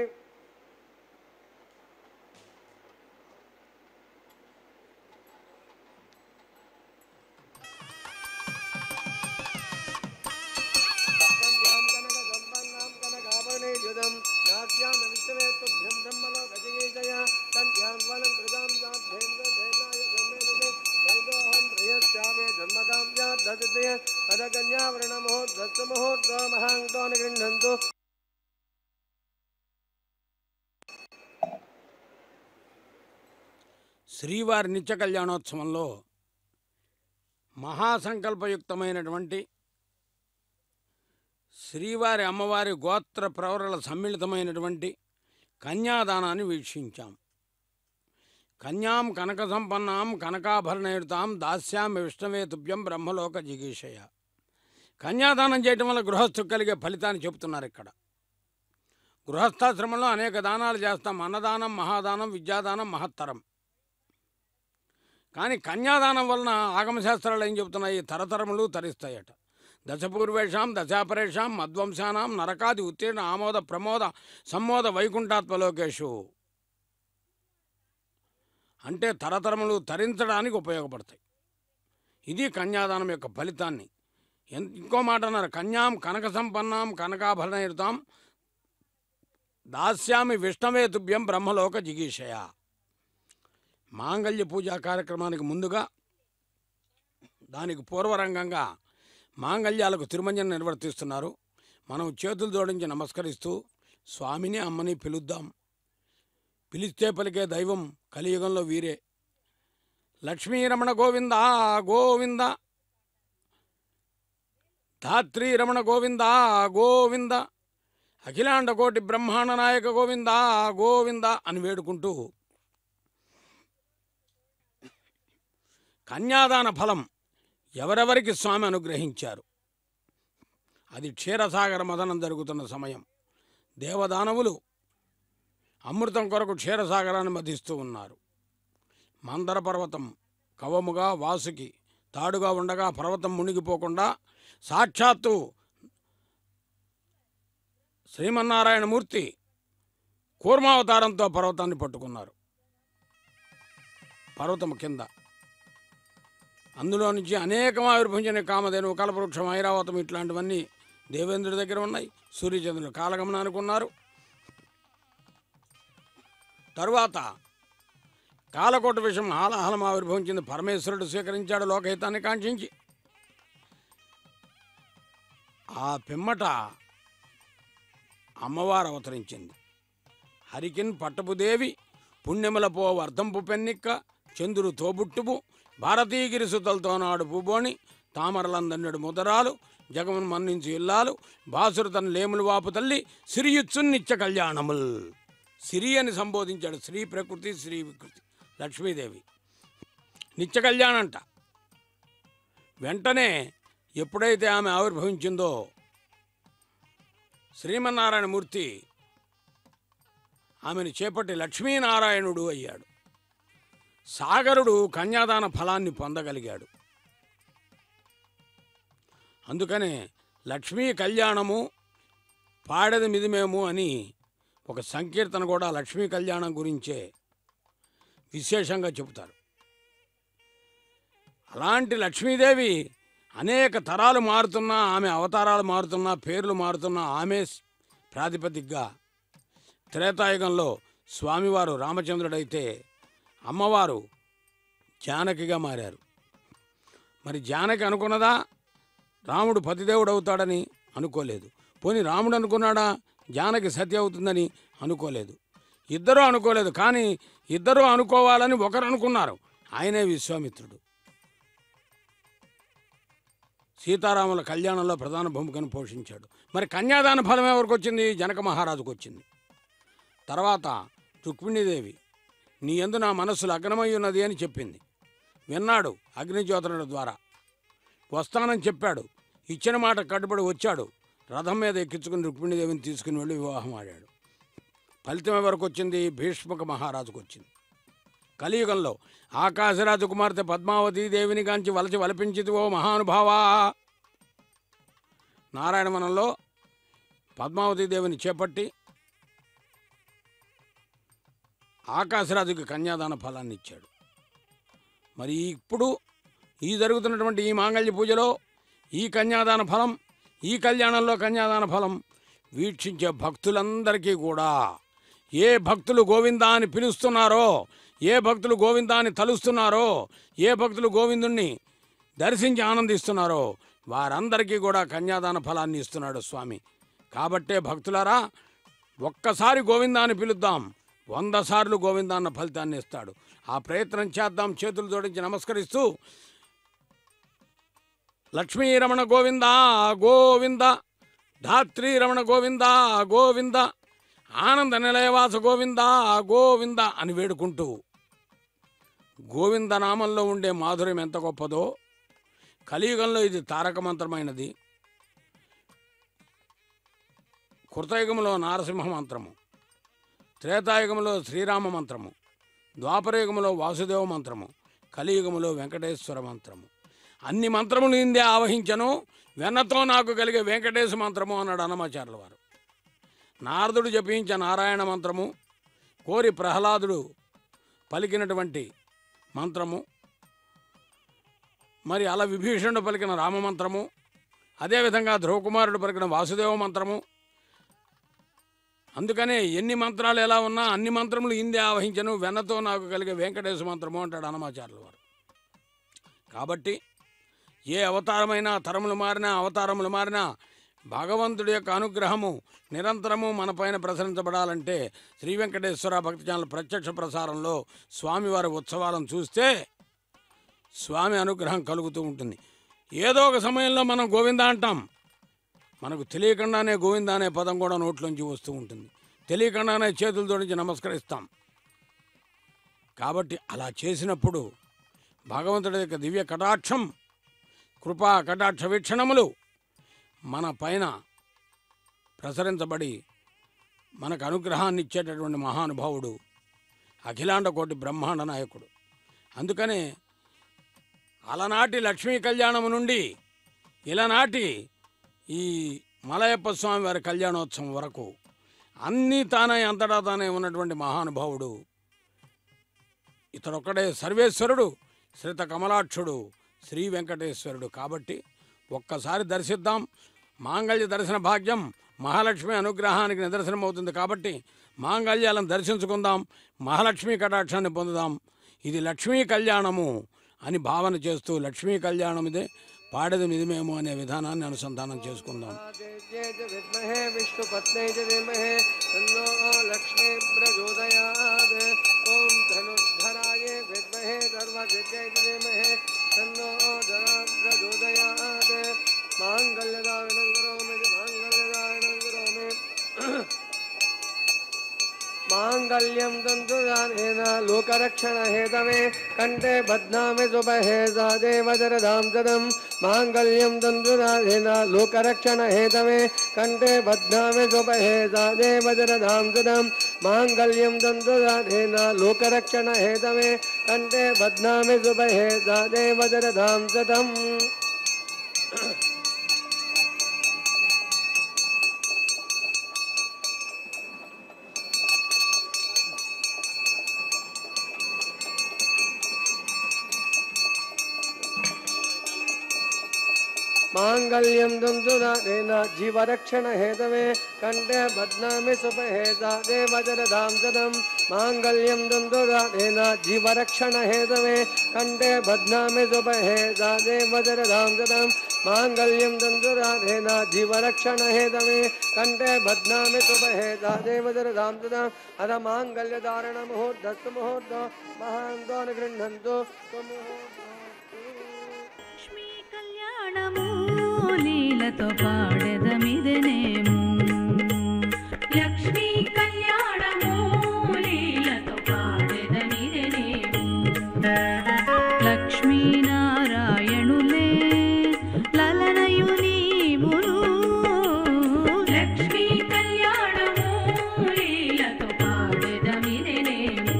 శ్రీవారి నిత్య కళ్యాణోత్సవంలో మహాసంకల్పయుక్తమైనటువంటి శ్రీవారి అమ్మవారి గోత్ర ప్రవరల సమ్మిళితమైనటువంటి కన్యాదానాన్ని వీక్షించాం. కన్యాం కనక సంపన్నాం కనకాభరణయుతాం దాస్యామి విష్ణవే తుభ్యం బ్రహ్మలోక జిగీషయ. కన్యాదానం చేయటం వల్ల గృహస్థుకు కలిగే ఫలితాన్ని చెబుతున్నారు. ఇక్కడ గృహస్థాశ్రమంలో అనేక దానాలు చేస్తాం. అన్నదానం, మహాదానం, విద్యాదానం మహత్తరం. కానీ కన్యాదానం వలన ఆగమశాస్త్రాలు ఏం చెబుతున్నాయి? తరతరములు తరిస్తాయట. దశపూర్వేషాం దశాపరేషాం మధ్వంశానాం నరకాది ఉత్తీర్ణ ఆమోద ప్రమోద సమ్మోద వైకుంఠాత్మలోకేషు అంటే తరతరములు తరించడానికి ఉపయోగపడతాయి. ఇది కన్యాదానం యొక్క ఫలితాన్ని. ఇంకో మాట అన్నారు, కన్యాం కనక సంపన్నాం కనకాభరణయుతాం దాస్యామి విష్ణవే తుభ్యం బ్రహ్మలోక జిగీషయ. మాంగళ్య పూజా కార్యక్రమానికి ముందుగా దానికి పూర్వరంగంగా మాంగళ్యాలకు తిరుమంజనం నిర్వర్తిస్తున్నారు. మనం చేతులు జోడించి నమస్కరిస్తూ స్వామిని అమ్మని పిలుద్దాం. పిలిస్తే పలికే దైవం కలియుగంలో వీరే. లక్ష్మీరమణ గోవింద గోవింద, ధాత్రీ రమణ గోవింద గోవింద, అఖిలాండ కోటి బ్రహ్మాండ నాయక గోవింద గోవింద అని వేడుకుంటూ కన్యాదాన ఫలం ఎవరెవరికి స్వామి అనుగ్రహించారు. అది క్షీరసాగర మదనం జరుగుతున్న సమయం. దేవదానవులు అమృతం కొరకు క్షీరసాగరాన్ని మధిస్తూ ఉన్నారు. మందర పర్వతం కవముగా వాసుకి తాడుగా ఉండగా పర్వతం మునిగిపోకుండా సాక్షాత్తు శ్రీమన్నారాయణమూర్తి కూర్మావతారంతో పర్వతాన్ని పట్టుకున్నారు. పర్వతము కింద అందులో నుంచి అనేకం ఆవిర్భవించిన కామధేనువు, కల్పవృక్షం, ఐరావతం ఇట్లాంటివన్నీ దేవేంద్రుడి దగ్గర ఉన్నాయి. సూర్యచంద్రులు కాలగమనానికి ఉన్నారు. తరువాత కాలకోట విషయం హాలాహలం ఆవిర్భవించింది. పరమేశ్వరుడు స్వీకరించాడు లోకహితాన్ని కాంక్షించి. ఆ పిమ్మట అమ్మవారు అవతరించింది. హరికిన్ పట్టపుదేవి పుణ్యముల పో వర్ధంపు పెన్నిక్క చంద్రుడు తోబుట్టుపు భారతీగిరి సుతలతో నాడు పూబోని తామరలందన్నడు ముదరాలు జగమును మన్నించి ఇల్లాలు బాసురు తన లేములు వాపు తల్లి సిరియుత్సున్ నిత్య కళ్యాణముల్. సిరి అని సంబోధించాడు. శ్రీ ప్రకృతి, శ్రీ వికృతి, లక్ష్మీదేవి నిత్య కళ్యాణంట. వెంటనే ఎప్పుడైతే ఆమె ఆవిర్భవించిందో శ్రీమన్నారాయణమూర్తి ఆమెను చేపట్టి లక్ష్మీనారాయణుడు అయ్యాడు. సాగరుడు కన్యాదాన ఫలాన్ని పొందగలిగాడు. అందుకనే లక్ష్మీ కళ్యాణము పాడేది మిదిమేము అని ఒక సంకీర్తన కూడా లక్ష్మీ కళ్యాణం గురించే విశేషంగా చెబుతారు. అలాంటి లక్ష్మీదేవి అనేక తరాలు మారుతున్నా, ఆమె అవతారాలు మారుతున్నా, పేర్లు మారుతున్నా, ఆమె ప్రాతిపదికగా త్రేతాయుగంలో స్వామివారు రామచంద్రుడైతే అమ్మవారు జానకిగా మారారు. మరి జానకి అనుకున్నదా రాముడు పతిదేవుడు అవుతాడని? అనుకోలేదు. పోనీ రాముడు అనుకున్నాడా జానకి సతి అవుతుందని? అనుకోలేదు. ఇద్దరూ అనుకోలేదు. కానీ ఇద్దరూ అనుకోవాలని ఒకరు అనుకున్నారు. ఆయనే విశ్వామిత్రుడు. సీతారాముల కళ్యాణంలో ప్రధాన భూమికను పోషించాడు. మరి కన్యాదాన ఫలం ఎవరికి వచ్చింది? జనక మహారాజుకు వచ్చింది. తర్వాత రుక్మిణీదేవి నీ యందు నా మనస్సు లగ్నమై ఉన్నది అని చెప్పింది. విన్నాడు అగ్నిజ్యోతుల ద్వారా. వస్తానని చెప్పాడు. ఇచ్చిన మాట కట్టుబడి వచ్చాడు. రథం మీద ఎక్కించుకుని రుక్మిణీదేవిని తీసుకుని వెళ్ళి వివాహం ఆడాడు. ఫలితం ఎవరికి వచ్చింది? భీష్మక మహారాజుకు వచ్చింది. కలియుగంలో ఆకాశరాజు కుమార్తె పద్మావతీ దేవిని గాంచి వలచి వలపించితివో మహానుభావా. నారాయణవనంలో పద్మావతీ దేవిని చేపట్టి ఆకాశరాజుకి కన్యాదాన ఫలాన్ని ఇచ్చాడు. మరి ఇప్పుడు ఈ జరుగుతున్నటువంటి ఈ మాంగళ్య పూజలో ఈ కన్యాదాన ఫలం, ఈ కళ్యాణంలో కన్యాదాన ఫలం వీక్షించే భక్తులందరికీ కూడా ఏ భక్తులు గోవిందా అని పిలుస్తున్నారో, ఏ భక్తులు గోవిందా అని తలుస్తున్నారో, ఏ భక్తులు గోవిందుణ్ణి దర్శించి ఆనందిస్తున్నారో వారందరికీ కూడా కన్యాదాన ఫలాన్ని ఇస్తున్నాడు స్వామి. కాబట్టే భక్తులారా, ఒక్కసారి గోవిందా అని పిలుద్దాం, 100 సార్లు గోవిందా అన్న ఫలితాన్ని ఇస్తాడు. ఆ ప్రయత్నం చేద్దాం. చేతులు జోడించి నమస్కరిస్తూ లక్ష్మీరమణ గోవింద గోవింద, ధాత్రీరమణ గోవింద గోవింద, ఆనంద నిలయవాస గోవింద గోవింద అని వేడుకుంటూ గోవింద నామంలో ఉండే మాధుర్యం ఎంత గొప్పదో, కలియుగంలో ఇది తారక మంత్రమైనది. కృతయుగంలో నారసింహ మంత్రము, త్రేతాయుగంలో శ్రీరామ మంత్రము, ద్వాపరయుగంలో వాసుదేవ మంత్రము, కలియుగంలో వెంకటేశ్వర మంత్రము. అన్ని మంత్రములు ఇందే ఆవహించను, వెన్నతో నాకు కలిగే వెంకటేశ్వర మంత్రము అన్నాడు అన్నమాచార్యుల వారు. నారదుడు జపించే నారాయణ మంత్రము, కోరి ప్రహ్లాదుడు పలికినటువంటి మంత్రము, మరి అలా విభీషణుడు పలికిన రామమంత్రము, అదేవిధంగా ధ్రువకుమారుడు పలికిన వాసుదేవ మంత్రము. అందుకనే ఎన్ని మంత్రాలు ఎలా ఉన్నా అన్ని మంత్రములు ఇందే ఆవహించను, వెన్నతో నాకు కలిగే వెంకటేశ్వర మంత్రము అంటాడు అన్నమాచార్యుల వారు. కాబట్టి ఏ అవతారమైనా, తరములు మారినా, అవతారములు మారినా భగవంతుడి యొక్క అనుగ్రహము నిరంతరము మన పైన ప్రసరించబడాలంటే శ్రీ వెంకటేశ్వర భక్తి ఛానల్ ప్రత్యక్ష ప్రసారంలో స్వామివారి ఉత్సవాలను చూస్తే స్వామి అనుగ్రహం కలుగుతూ ఉంటుంది. ఏదో ఒక సమయంలో మనం గోవింద అంటాం, మనకు తెలియకుండానే గోవింద అనే పదం కూడా నోట్లోంచి వస్తూ ఉంటుంది. తెలియకుండానే చేతులు జోడించి నమస్కరిస్తాం. కాబట్టి అలా చేసినప్పుడు భగవంతుడి యొక్క దివ్య కటాక్షం, కృపా కటాక్ష వీక్షణములు మన పైన ప్రసరించబడి మనకు అనుగ్రహాన్ని ఇచ్చేటటువంటి మహానుభావుడు అఖిలాండ కోటి బ్రహ్మాండ నాయకుడు. అందుకనే అలనాటి లక్ష్మీ కళ్యాణము నుండి ఇలనాటి ఈ మలయప్ప స్వామి వారి కళ్యాణోత్సవం వరకు అన్నీ తానే అంతటా తానే ఉన్నటువంటి మహానుభావుడు ఇతడొక్కడే సర్వేశ్వరుడు, శ్రిత కమలాక్షుడు, శ్రీ వెంకటేశ్వరుడు. కాబట్టి ఒక్కసారి దర్శిద్దాం. మాంగళ్య దర్శన భాగ్యం మహాలక్ష్మి అనుగ్రహానికి నిదర్శనమవుతుంది. కాబట్టి మాంగళ్యాలను దర్శించుకుందాం, మహాలక్ష్మి కటాక్షాన్ని పొందుదాం. ఇది లక్ష్మీ కళ్యాణము అని భావన చేస్తూ లక్ష్మీ కళ్యాణం ఇదే, పాడేది మిదిమేమో అనే విధానాన్ని అనుసంధానం చేసుకుందాం. మాంగళ్య मांगल्यं तन्तुदानेन लोकरक्षणहेतवे कंठे बध्नामि शुभहे साधे वज्रधां सदं मांगल्यं तन्तुदानेन लोकरक्षणहेतवे कंठे बध्नामि शुभहे साधे वज्रधां सदं मांगल्यं तन्तुदानेन लोकरक्षणहेतवे कंठे बध्नामि शुभहे साधे वज्रधां सदं मांगल्यं तन्तुदानेन जीवरक्षणहेतवे कंठे बध्नामि शुभहे साधे वज्रधां सदं मांगल्यं तन्तुदानेन जीवरक्षणहेतवे कंठे बध्नामि शुभहे साधे वज्रधां सदं मांगल्यं तन्तुदानेन जीवरक्षणहेतवे कंठे बध्नामि शुभहे साधे वज्रधां सदं अथ मांगल्यधारण मुहूर्तस्तु मुहूर्त महान्तो निगृह्णन्तु లీలతో పాడెదమిదనేము లక్ష్మీ కళ్యాణము లీలతో పాడెదమిదనేము లక్ష్మీనారాయణులే లలనయు నీవును లక్ష్మీ కళ్యాణము లీలతో పాడెదమిదనేము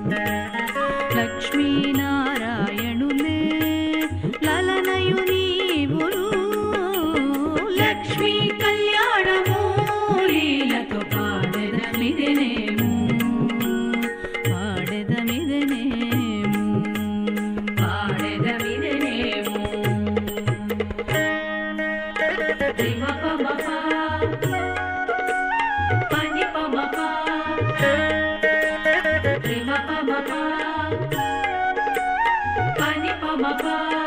లక్ష్మీనారాయణులే లలనయు నీవును లక్ష్మీ కళ్యాణము లీలతో పాడెదమిదనేము పాడెదమిదనేము పాడెదమిదనేము రిమపమప పనిపమప రిమపమప పనిపమప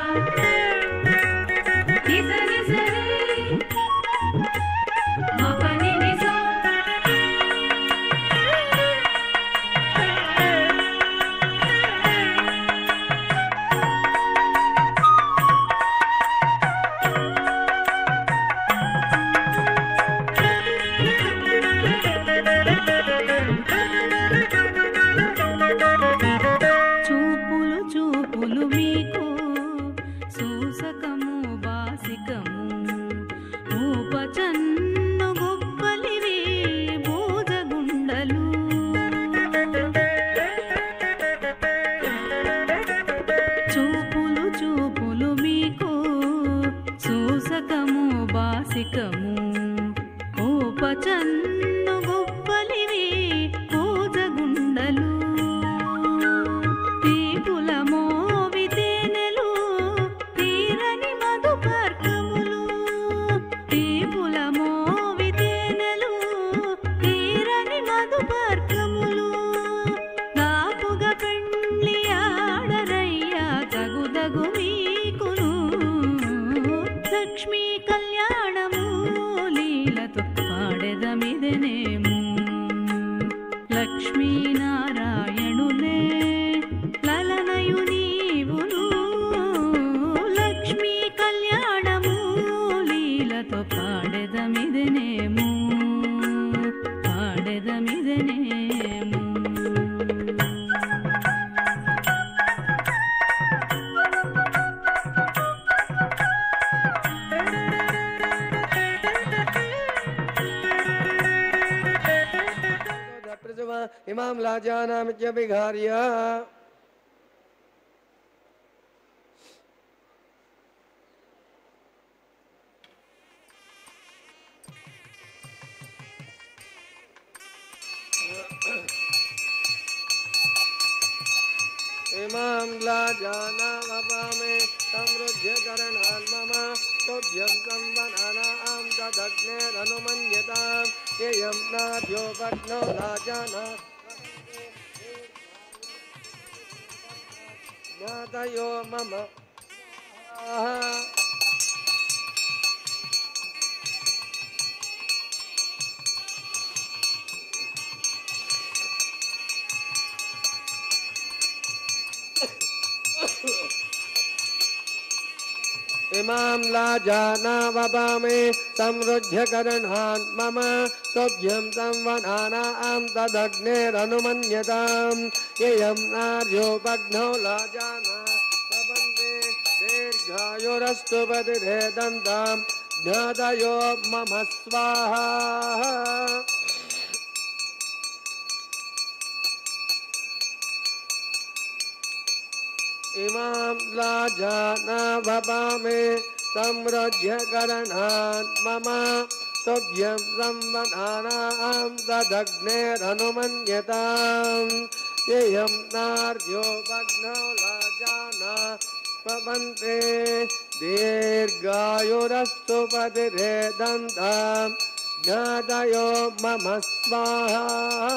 इमां लाजानामित्यभिघार्य इमां लाजानामपामे समृद्ध्यकरणान् मम तुभ्यं संवनानां तदग्नेरनुमन्यतां येयं नाभ्यो भग्नो लाजाना ज्ञातयो मम इमां लाजानावपामे समृद्ध्य करणान् मम तुभ्यं संवनानां तदग्नेरनुमन्यताम् येयं नार्योपघ्नौ लाजाना पवन्ते दीर्घायुरस्तु पतिरेदन्तां ज्ञातयो मम स्वाहा इमां लाजानावपामे समृद्ध्य करणान् मम तुभ्यं संवनानां तदग्नेरनुमन्यताम् येयं नार्योपघ्नौ लाजाना पवन्ते दीर्घायुरस्तु पतिरेदन्तां ज्ञातयो मम स्वाहा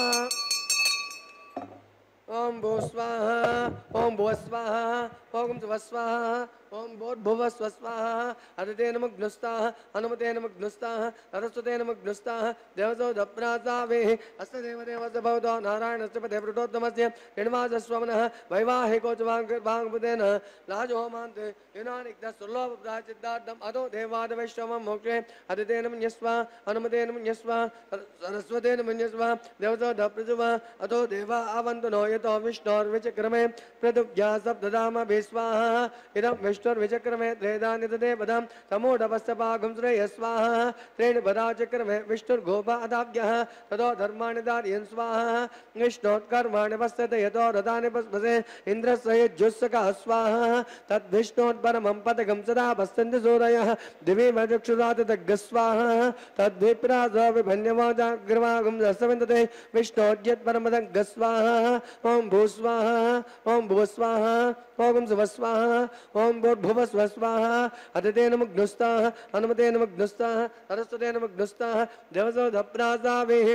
ओम भू स्वाहा ओम भुव स्वाहा ओम सुव स्वाहा ओम भूर्भुव स्व स्वाहा अदितेन मुग्नुस्ताः हनुमतेन मुग्नुस्ताः सरस्वतेन मुग्नुस्ताः देवसो दप्रासावेः अस्य देवदेवस्य भवतो नारायणस्य पदे प्रोटोत्तमस्य ऋण्वाजस्वमनः वैवाहिको च वाङ्पुतेन लाजोमान्ते युनानिग्धसुल्लोभप्राचिद्धार्थम् अतो देवादवैष्णवं मोक्षे अदितेन मुञ्यस्व हनुमतेन मुञ्यस्व सरस्वतेन मुञ्यस्व देवसो दप्रजुव अतो देवा आवन्तु नो यतो विष्णोर्विचक्रमे पृथुभ्या सप्तधाम स्वाहा इदं विष्णुर्विचक्रमे त्रेधानि तदे पदं समूढपस्तपागुं श्रेय स्वाहा त्रीणि पदा चक्रमे विष्णुर्गोपादाभ्यः ततो धर्माणि धारयन् स्वाहा विष्णोत्कर्माणि पश्यते यतो रथानि पस्पसे इन्द्रस्य यज्जुस्सकः स्वाहा तद्विष्णोत्परमं पदकं सदा पश्यन्ति सूरयः दिवि मचक्षुरातदग्गः स्वाहा तद्विप्रासविभन्यवाजाग्रवागुं रसविन्दते विष्णोद्यत्परमदग्गः स्वाहा ओम भू स्वाहा ओम भुव स्वाहा ओम सुव स्वाहा ओम भूर्भुव स्व स्वाहा अदितेन मुग्नुस्ताः हनुमतेन मुग्नुस्ताः सरस्वतेन मुग्नुस्ताः देवसो दप्रासावेः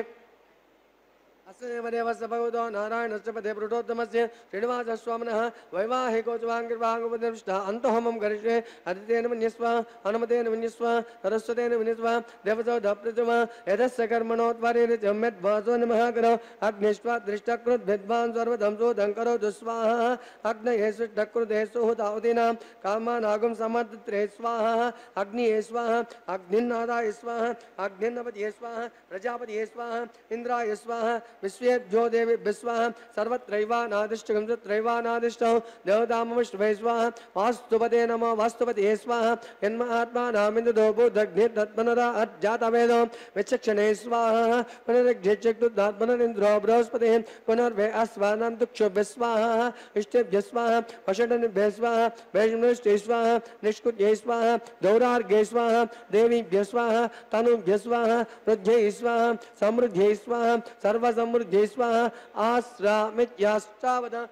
अस्य देवदेवस्य भगवतो नारायणस्य पदे प्रोटोत्तमस्य श्रीनिवासस्वामिनः वैवाहिको च वाङ्गिर्वाङ्गुपतिष्ठा अन्तोहमं करिष्ये अदितेन मुञ्यस्व हनुमतेन मुञ्यस्व सरस्वतेन मुञ्यस्व देवसो दप्रजुव यदस्य कर्मणोत्परिरित्यमेद्वासो नमः करो अग्निष्वा दृष्टकृद्विद्वान् सर्वधंसो धङ्करो स्वाहा अग्नये सृष्टकृते सुहुतावतीनां कामानागुं समर्त्रे स्वाहा अग्निये स्वाहा अग्निन्नादाय स्वाहा अग्निन्नपतये स्वाहा प्रजापतये स्वाहा इन्द्राय स्वाहा विश्वेभ्यो देवेभ्यः स्वाहा सर्वत्रैवानादिष्टं त्रैवानादिष्टं देवतामविष्णवे स्वाहा वास्तुपते नमो वास्तुपते स्वाहा यन्मात्मानामिन्दो बुद्धग्निर्दत्मनरा अज्जातवेदो विचक्षणे स्वाहा पुनरग्निचक्षुर्दात्मनरिन्द्रो बृहस्पतिः पुनर्वे अस्वानां दुक्षुभ्यः स्वाहा इष्टेभ्यः स्वाहा वषटनिभ्यः स्वाहा वैष्णुष्टे स्वाहा निष्कुट्ये स्वाहा दौरार्घ्ये स्वाहा देवीभ्यः स्वाहा तनुभ्यः स्वाहा वृद्ध्यै स्वाहा समृद्ध्यै स्वाहा सर्वसमृद्ध्यै स्वाहा आश्रामित्याष्टावद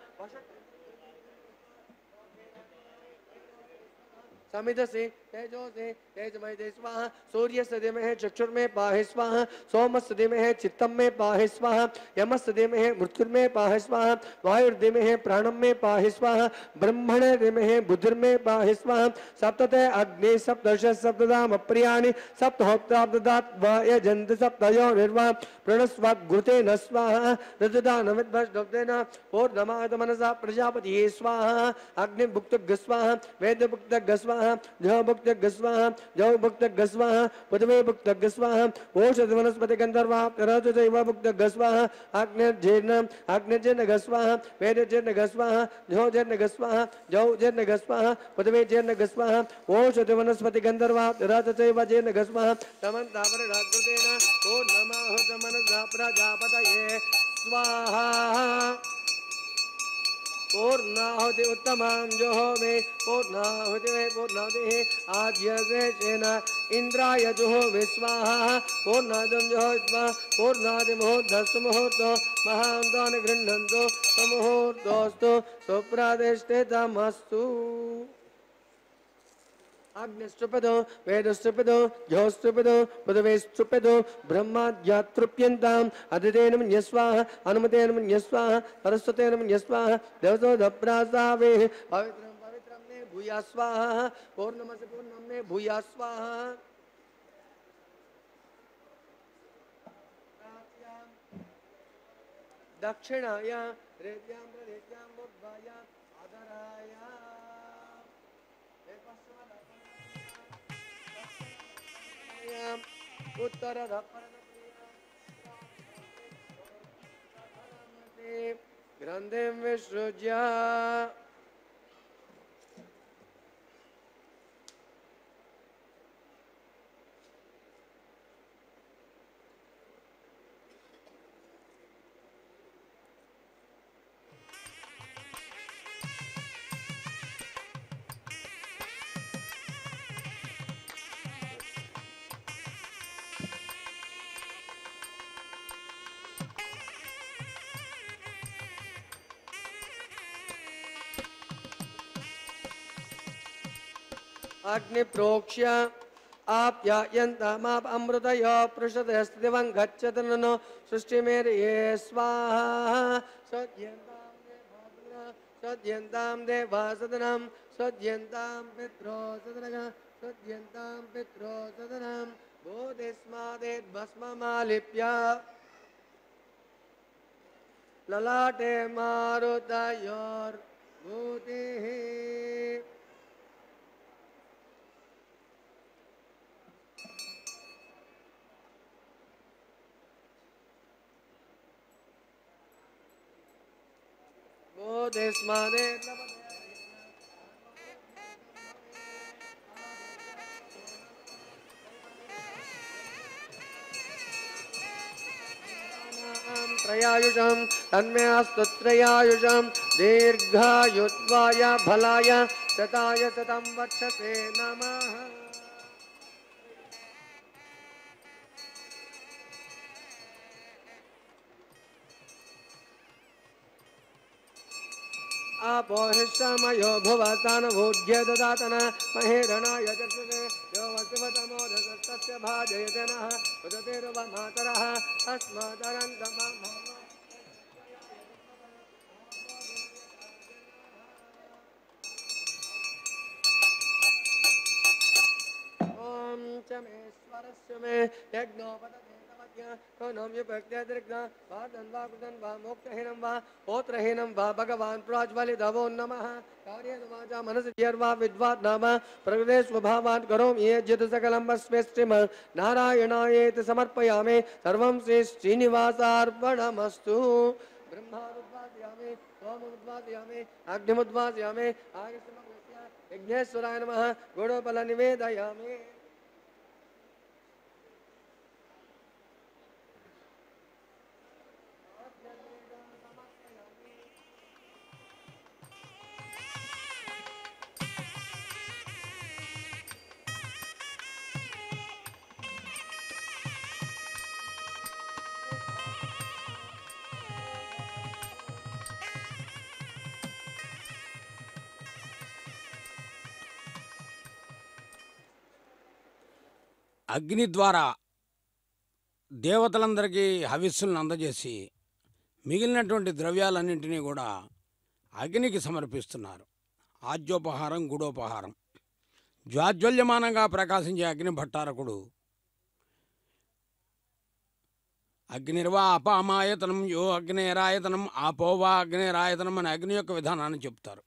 समिधसे तेजोसे तेजमय दे स्वाहा सूर्यस्य धीमहि चक्षुर्मे पाहि स्वाहा सोमस्य धीमहि चित्तं मे पाहि स्वाहा यमस्य धीमहि मृत्युर्मे पाहि स्वाहा वायुर्धीमहि प्राणं मे पाहि स्वाहा ब्रह्मणे धीमहि बुद्धिर्मे पाहि स्वाहा सप्तते अग्नि सप्तदश सप्तधाम प्रियाणि सप्तहोत्राब्दात् यजन्ति सप्तयो निर्वा प्रणस्वाग्घृते न स्वाहा ऋतुदानमिद्भष्टब्देन पूर्णमाद मनसा प्रजापतिये स्वाहा अग्निभुक्तग् स्वाहा वेदभुक्तग् स्वाहा जभुक्तग् स्वाहा जौभुक्तग् स्वाहा पृथ्वी भुक्तग् स्वाहा ओषध वनस्पति गंधर्वा रजतैव भुक्तग् स्वाहा अग्निर्जीर्ण स्वाहा वेदजीर्ण स्वाहा जौजीर्ण स्वाहा जौजीर्ण स्वाहा पृथ्वी जीर्ण स्वाहा ओषध वनस्पति गंधर्वा रजतैव जीर्ण स्वाहा तमन्तावरणाकृतेन पूर्णमाहुतमनसा प्रजापतये स्वाहा पूर्णाहुति उत्तमां जुहोमि पूर्णाहुति मे पूर्णाहुतिः आद्यशेषेण इन्द्राय जुहोमि स्वाहा पूर्णादं जुहोत्वा पूर्णादिमुहूर्तस्तु मुहूर्तो महान्तानि गृह्णन्तु सुमुहूर्तोऽस्तु सुप्रतिष्ठितमस्तु अग्निस्तुपदो वेदस्तुपदो ज्योस्तुपदो पृथिवीस्तुपदो ब्रह्माद्यातृप्यन्ताम् अदितेन मुञ्यस्वाहा हनुमतेन मुञ्यस्वाहा सरस्वतेन मुञ्यस्वाहा देवतो दप्रासावेः पवित्रं पवित्रं मे भूया स्वाहा पूर्णमसि पूर्णं मे भूया स्वाहा दक्षिणाय रेत्यां प्रदेत्यां बुद्धाय आदराय उत्तर ग्रंथिं विसृज्य अग्नि प्रोक्ष्य आप्यायन्तमाप अमृतयो पृषदस्तिवं गच्छतनो सृष्टिमेरये स्वाहा सद्यन्तां देवासदनं सद्यन्तां पित्रो सदनं सद्यन्तां पित्रो सदनं बोधिस्मादेद्भस्ममालिप्य ललाटे मारुतयोर्भूतिः त्रयायुषं तन्मेऽस्तु त्रयायुषं दीर्घायुत्वाय फलाय शताय शतं वर्षते नमः। आपोहिष्टमयो भुवतान भोज्य ददातन महेरणाय चक्षुषे यो वसुमतमोदस्तस्य भाजयते नः उदतिर्वमातरः तस्मादरन्तमं ॐ च मेश्वरस्य मे यज्ञोपदते होत्रहीनं वा भगवान् प्राज्वलितवो नमः कार्यवाचा मनसि वा विद्वान् नाम प्रकृते स्वभावान् करोमि यज्जत सकलं वस्मेष्टिम नारायणायेति समर्पयामि सर्वं श्री श्रीनिवासार्पणमस्तु। ब्रह्मानुद्वासयामि सोममुद्वासयामि अग्निमुद्वासयामि आगस्त्यमग्नस्य यज्ञेश्वराय नमः गुणफल निवेदयामि। అగ్ని ద్వారా దేవతలందరికీ హవిస్సులను అందజేసి మిగిలినటువంటి ద్రవ్యాలన్నింటినీ కూడా అగ్నికి సమర్పిస్తున్నారు. ఆజ్యోపహారం గుడోపహారం. జ్వాజ్వల్యమానంగా ప్రకాశించే అగ్ని భట్టారకుడు అగ్నిర్వా అపామాయతనం యో అగ్నేరాయతనం ఆపోవా అగ్నేరాయతనం అనే అగ్ని యొక్క విధానాన్ని చెప్తారు.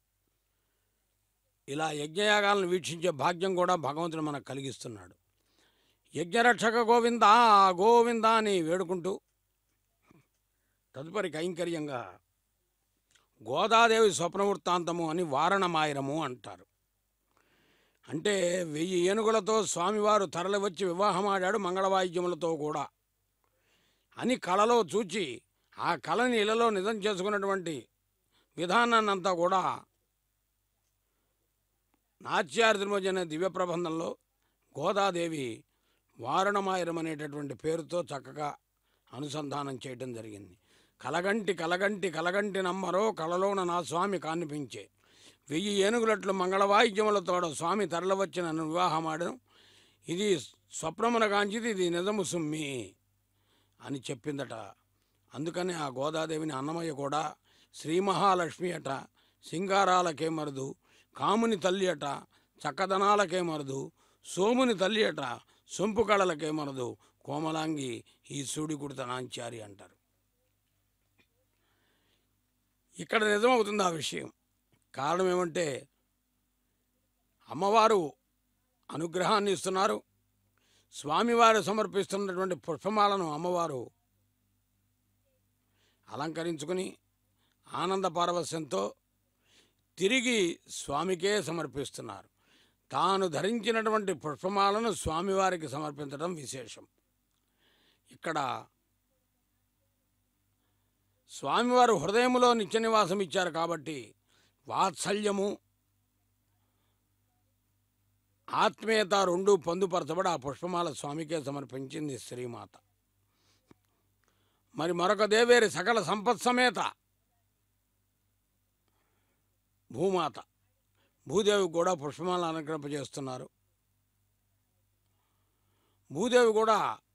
ఇలా యజ్ఞయాగాలను వీక్షించే భాగ్యం కూడా భగవంతుడు మనకు కలిగిస్తున్నాడు. యజ్ఞరక్షక గోవింద గోవింద అని వేడుకుంటూ తదుపరి కైంకర్యంగా గోదాదేవి స్వప్నవృత్తాంతము అని వారణమాయిరము అంటారు. అంటే 1000 ఏనుగులతో స్వామివారు తరలివచ్చి వివాహమాడాడు మంగళవాయిద్యములతో కూడా అని కళలో చూచి ఆ కళని ఇళ్లలో నిజం చేసుకున్నటువంటి విధానాన్నంతా కూడా నాట్యార్తిమోజ అనే దివ్య ప్రబంధంలో గోదాదేవి వారణమాయిరం అనేటటువంటి పేరుతో చక్కగా అనుసంధానం చేయటం జరిగింది. కలగంటి కలగంటి కలగంటి నమ్మరో కళలోన నా స్వామి కానిపించే 1000 ఏనుగులట్లు మంగళవాయిద్యములతోడ స్వామి తరలివచ్చి నన్ను వివాహమాడను, ఇది స్వప్నమున కాంచిది, ఇది నిజము సుమ్మి అని చెప్పిందట. అందుకని ఆ గోదాదేవిని అన్నమయ్య కూడా శ్రీ మహాలక్ష్మి అట, సింగారాలకే మరుదు, కాముని తల్లి అట, చక్కదనాలకే మరుదు, సోముని తల్లి అట, సొంపు కళలకే మనదు, కోమలాంగి ఈ సూడికుడిత నాంచారి అంటారు. ఇక్కడ నిజమవుతుంది ఆ విషయం. కారణం ఏమంటే అమ్మవారు అనుగ్రహాన్ని ఇస్తున్నారు, స్వామివారు సమర్పిస్తున్నటువంటి పుష్పమాలను అమ్మవారు అలంకరించుకుని ఆనంద పారవస్యంతో తిరిగి స్వామికే సమర్పిస్తున్నారు. తాను ధరించినటువంటి పుష్పమాలను స్వామివారికి సమర్పించడం విశేషం. ఇక్కడ స్వామివారు హృదయములో నిత్య నివాసం ఇచ్చారు కాబట్టి వాత్సల్యము ఆత్మీయత రెండూ పొందుపరచబడి ఆ పుష్పమాల స్వామికే సమర్పించింది శ్రీమాత. మరి మరొక దేవేరి సకల సంపత్ సమేత భూమాత భూదేవి కూడా పుష్పమాల అలంకరింపజేస్తున్నారు. భూదేవి కూడా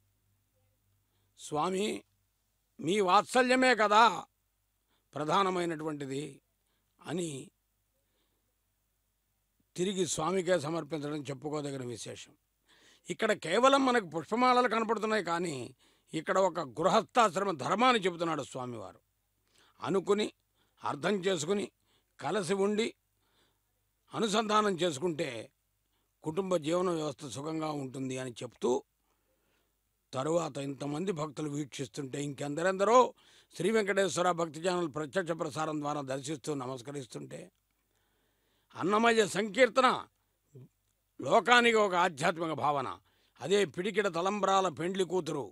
స్వామి మీ వాత్సల్యమే కదా ప్రధానమైనటువంటిది అని తిరిగి స్వామికే సమర్పించడం చెప్పుకోదగిన విశేషం. ఇక్కడ కేవలం మనకు పుష్పమాలలు కనపడుతున్నాయి, కానీ ఇక్కడ ఒక గృహస్థాశ్రమ ధర్మాన్ని చెబుతున్నాడు స్వామివారు. అనుకుని అర్థం చేసుకుని కలిసి ఉండి అనుసంధానం చేసుకుంటే కుటుంబ జీవన వ్యవస్థ సుఖంగా ఉంటుంది అని చెప్తూ, తరువాత ఇంతమంది భక్తులు వీక్షిస్తుంటే ఇంకెందరెందరో శ్రీ వెంకటేశ్వర భక్తి ఛానల్ ప్రత్యక్ష ప్రసారం ద్వారా దర్శిస్తూ నమస్కరిస్తుంటే, అన్నమయ్య సంకీర్తన లోకానికి ఒక ఆధ్యాత్మిక భావన. అదే పిడికిడ తలంబ్రాల పెండ్లి కూతురు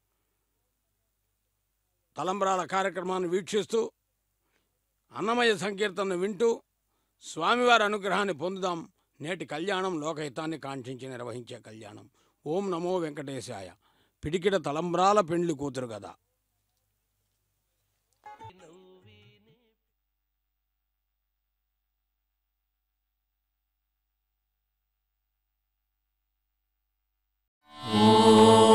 తలంబ్రాల కార్యక్రమాన్ని వీక్షిస్తూ అన్నమయ్య సంకీర్తనను వింటూ స్వామివారి అనుగ్రహాన్ని పొందుదాం. నేటి కళ్యాణం లోకహితాన్ని కాంక్షించి నిర్వహించే కళ్యాణం. ఓం నమో వెంకటేశాయ. పిడికిడ తలంబ్రాల పెండ్లి కూతురు కదా. ఓం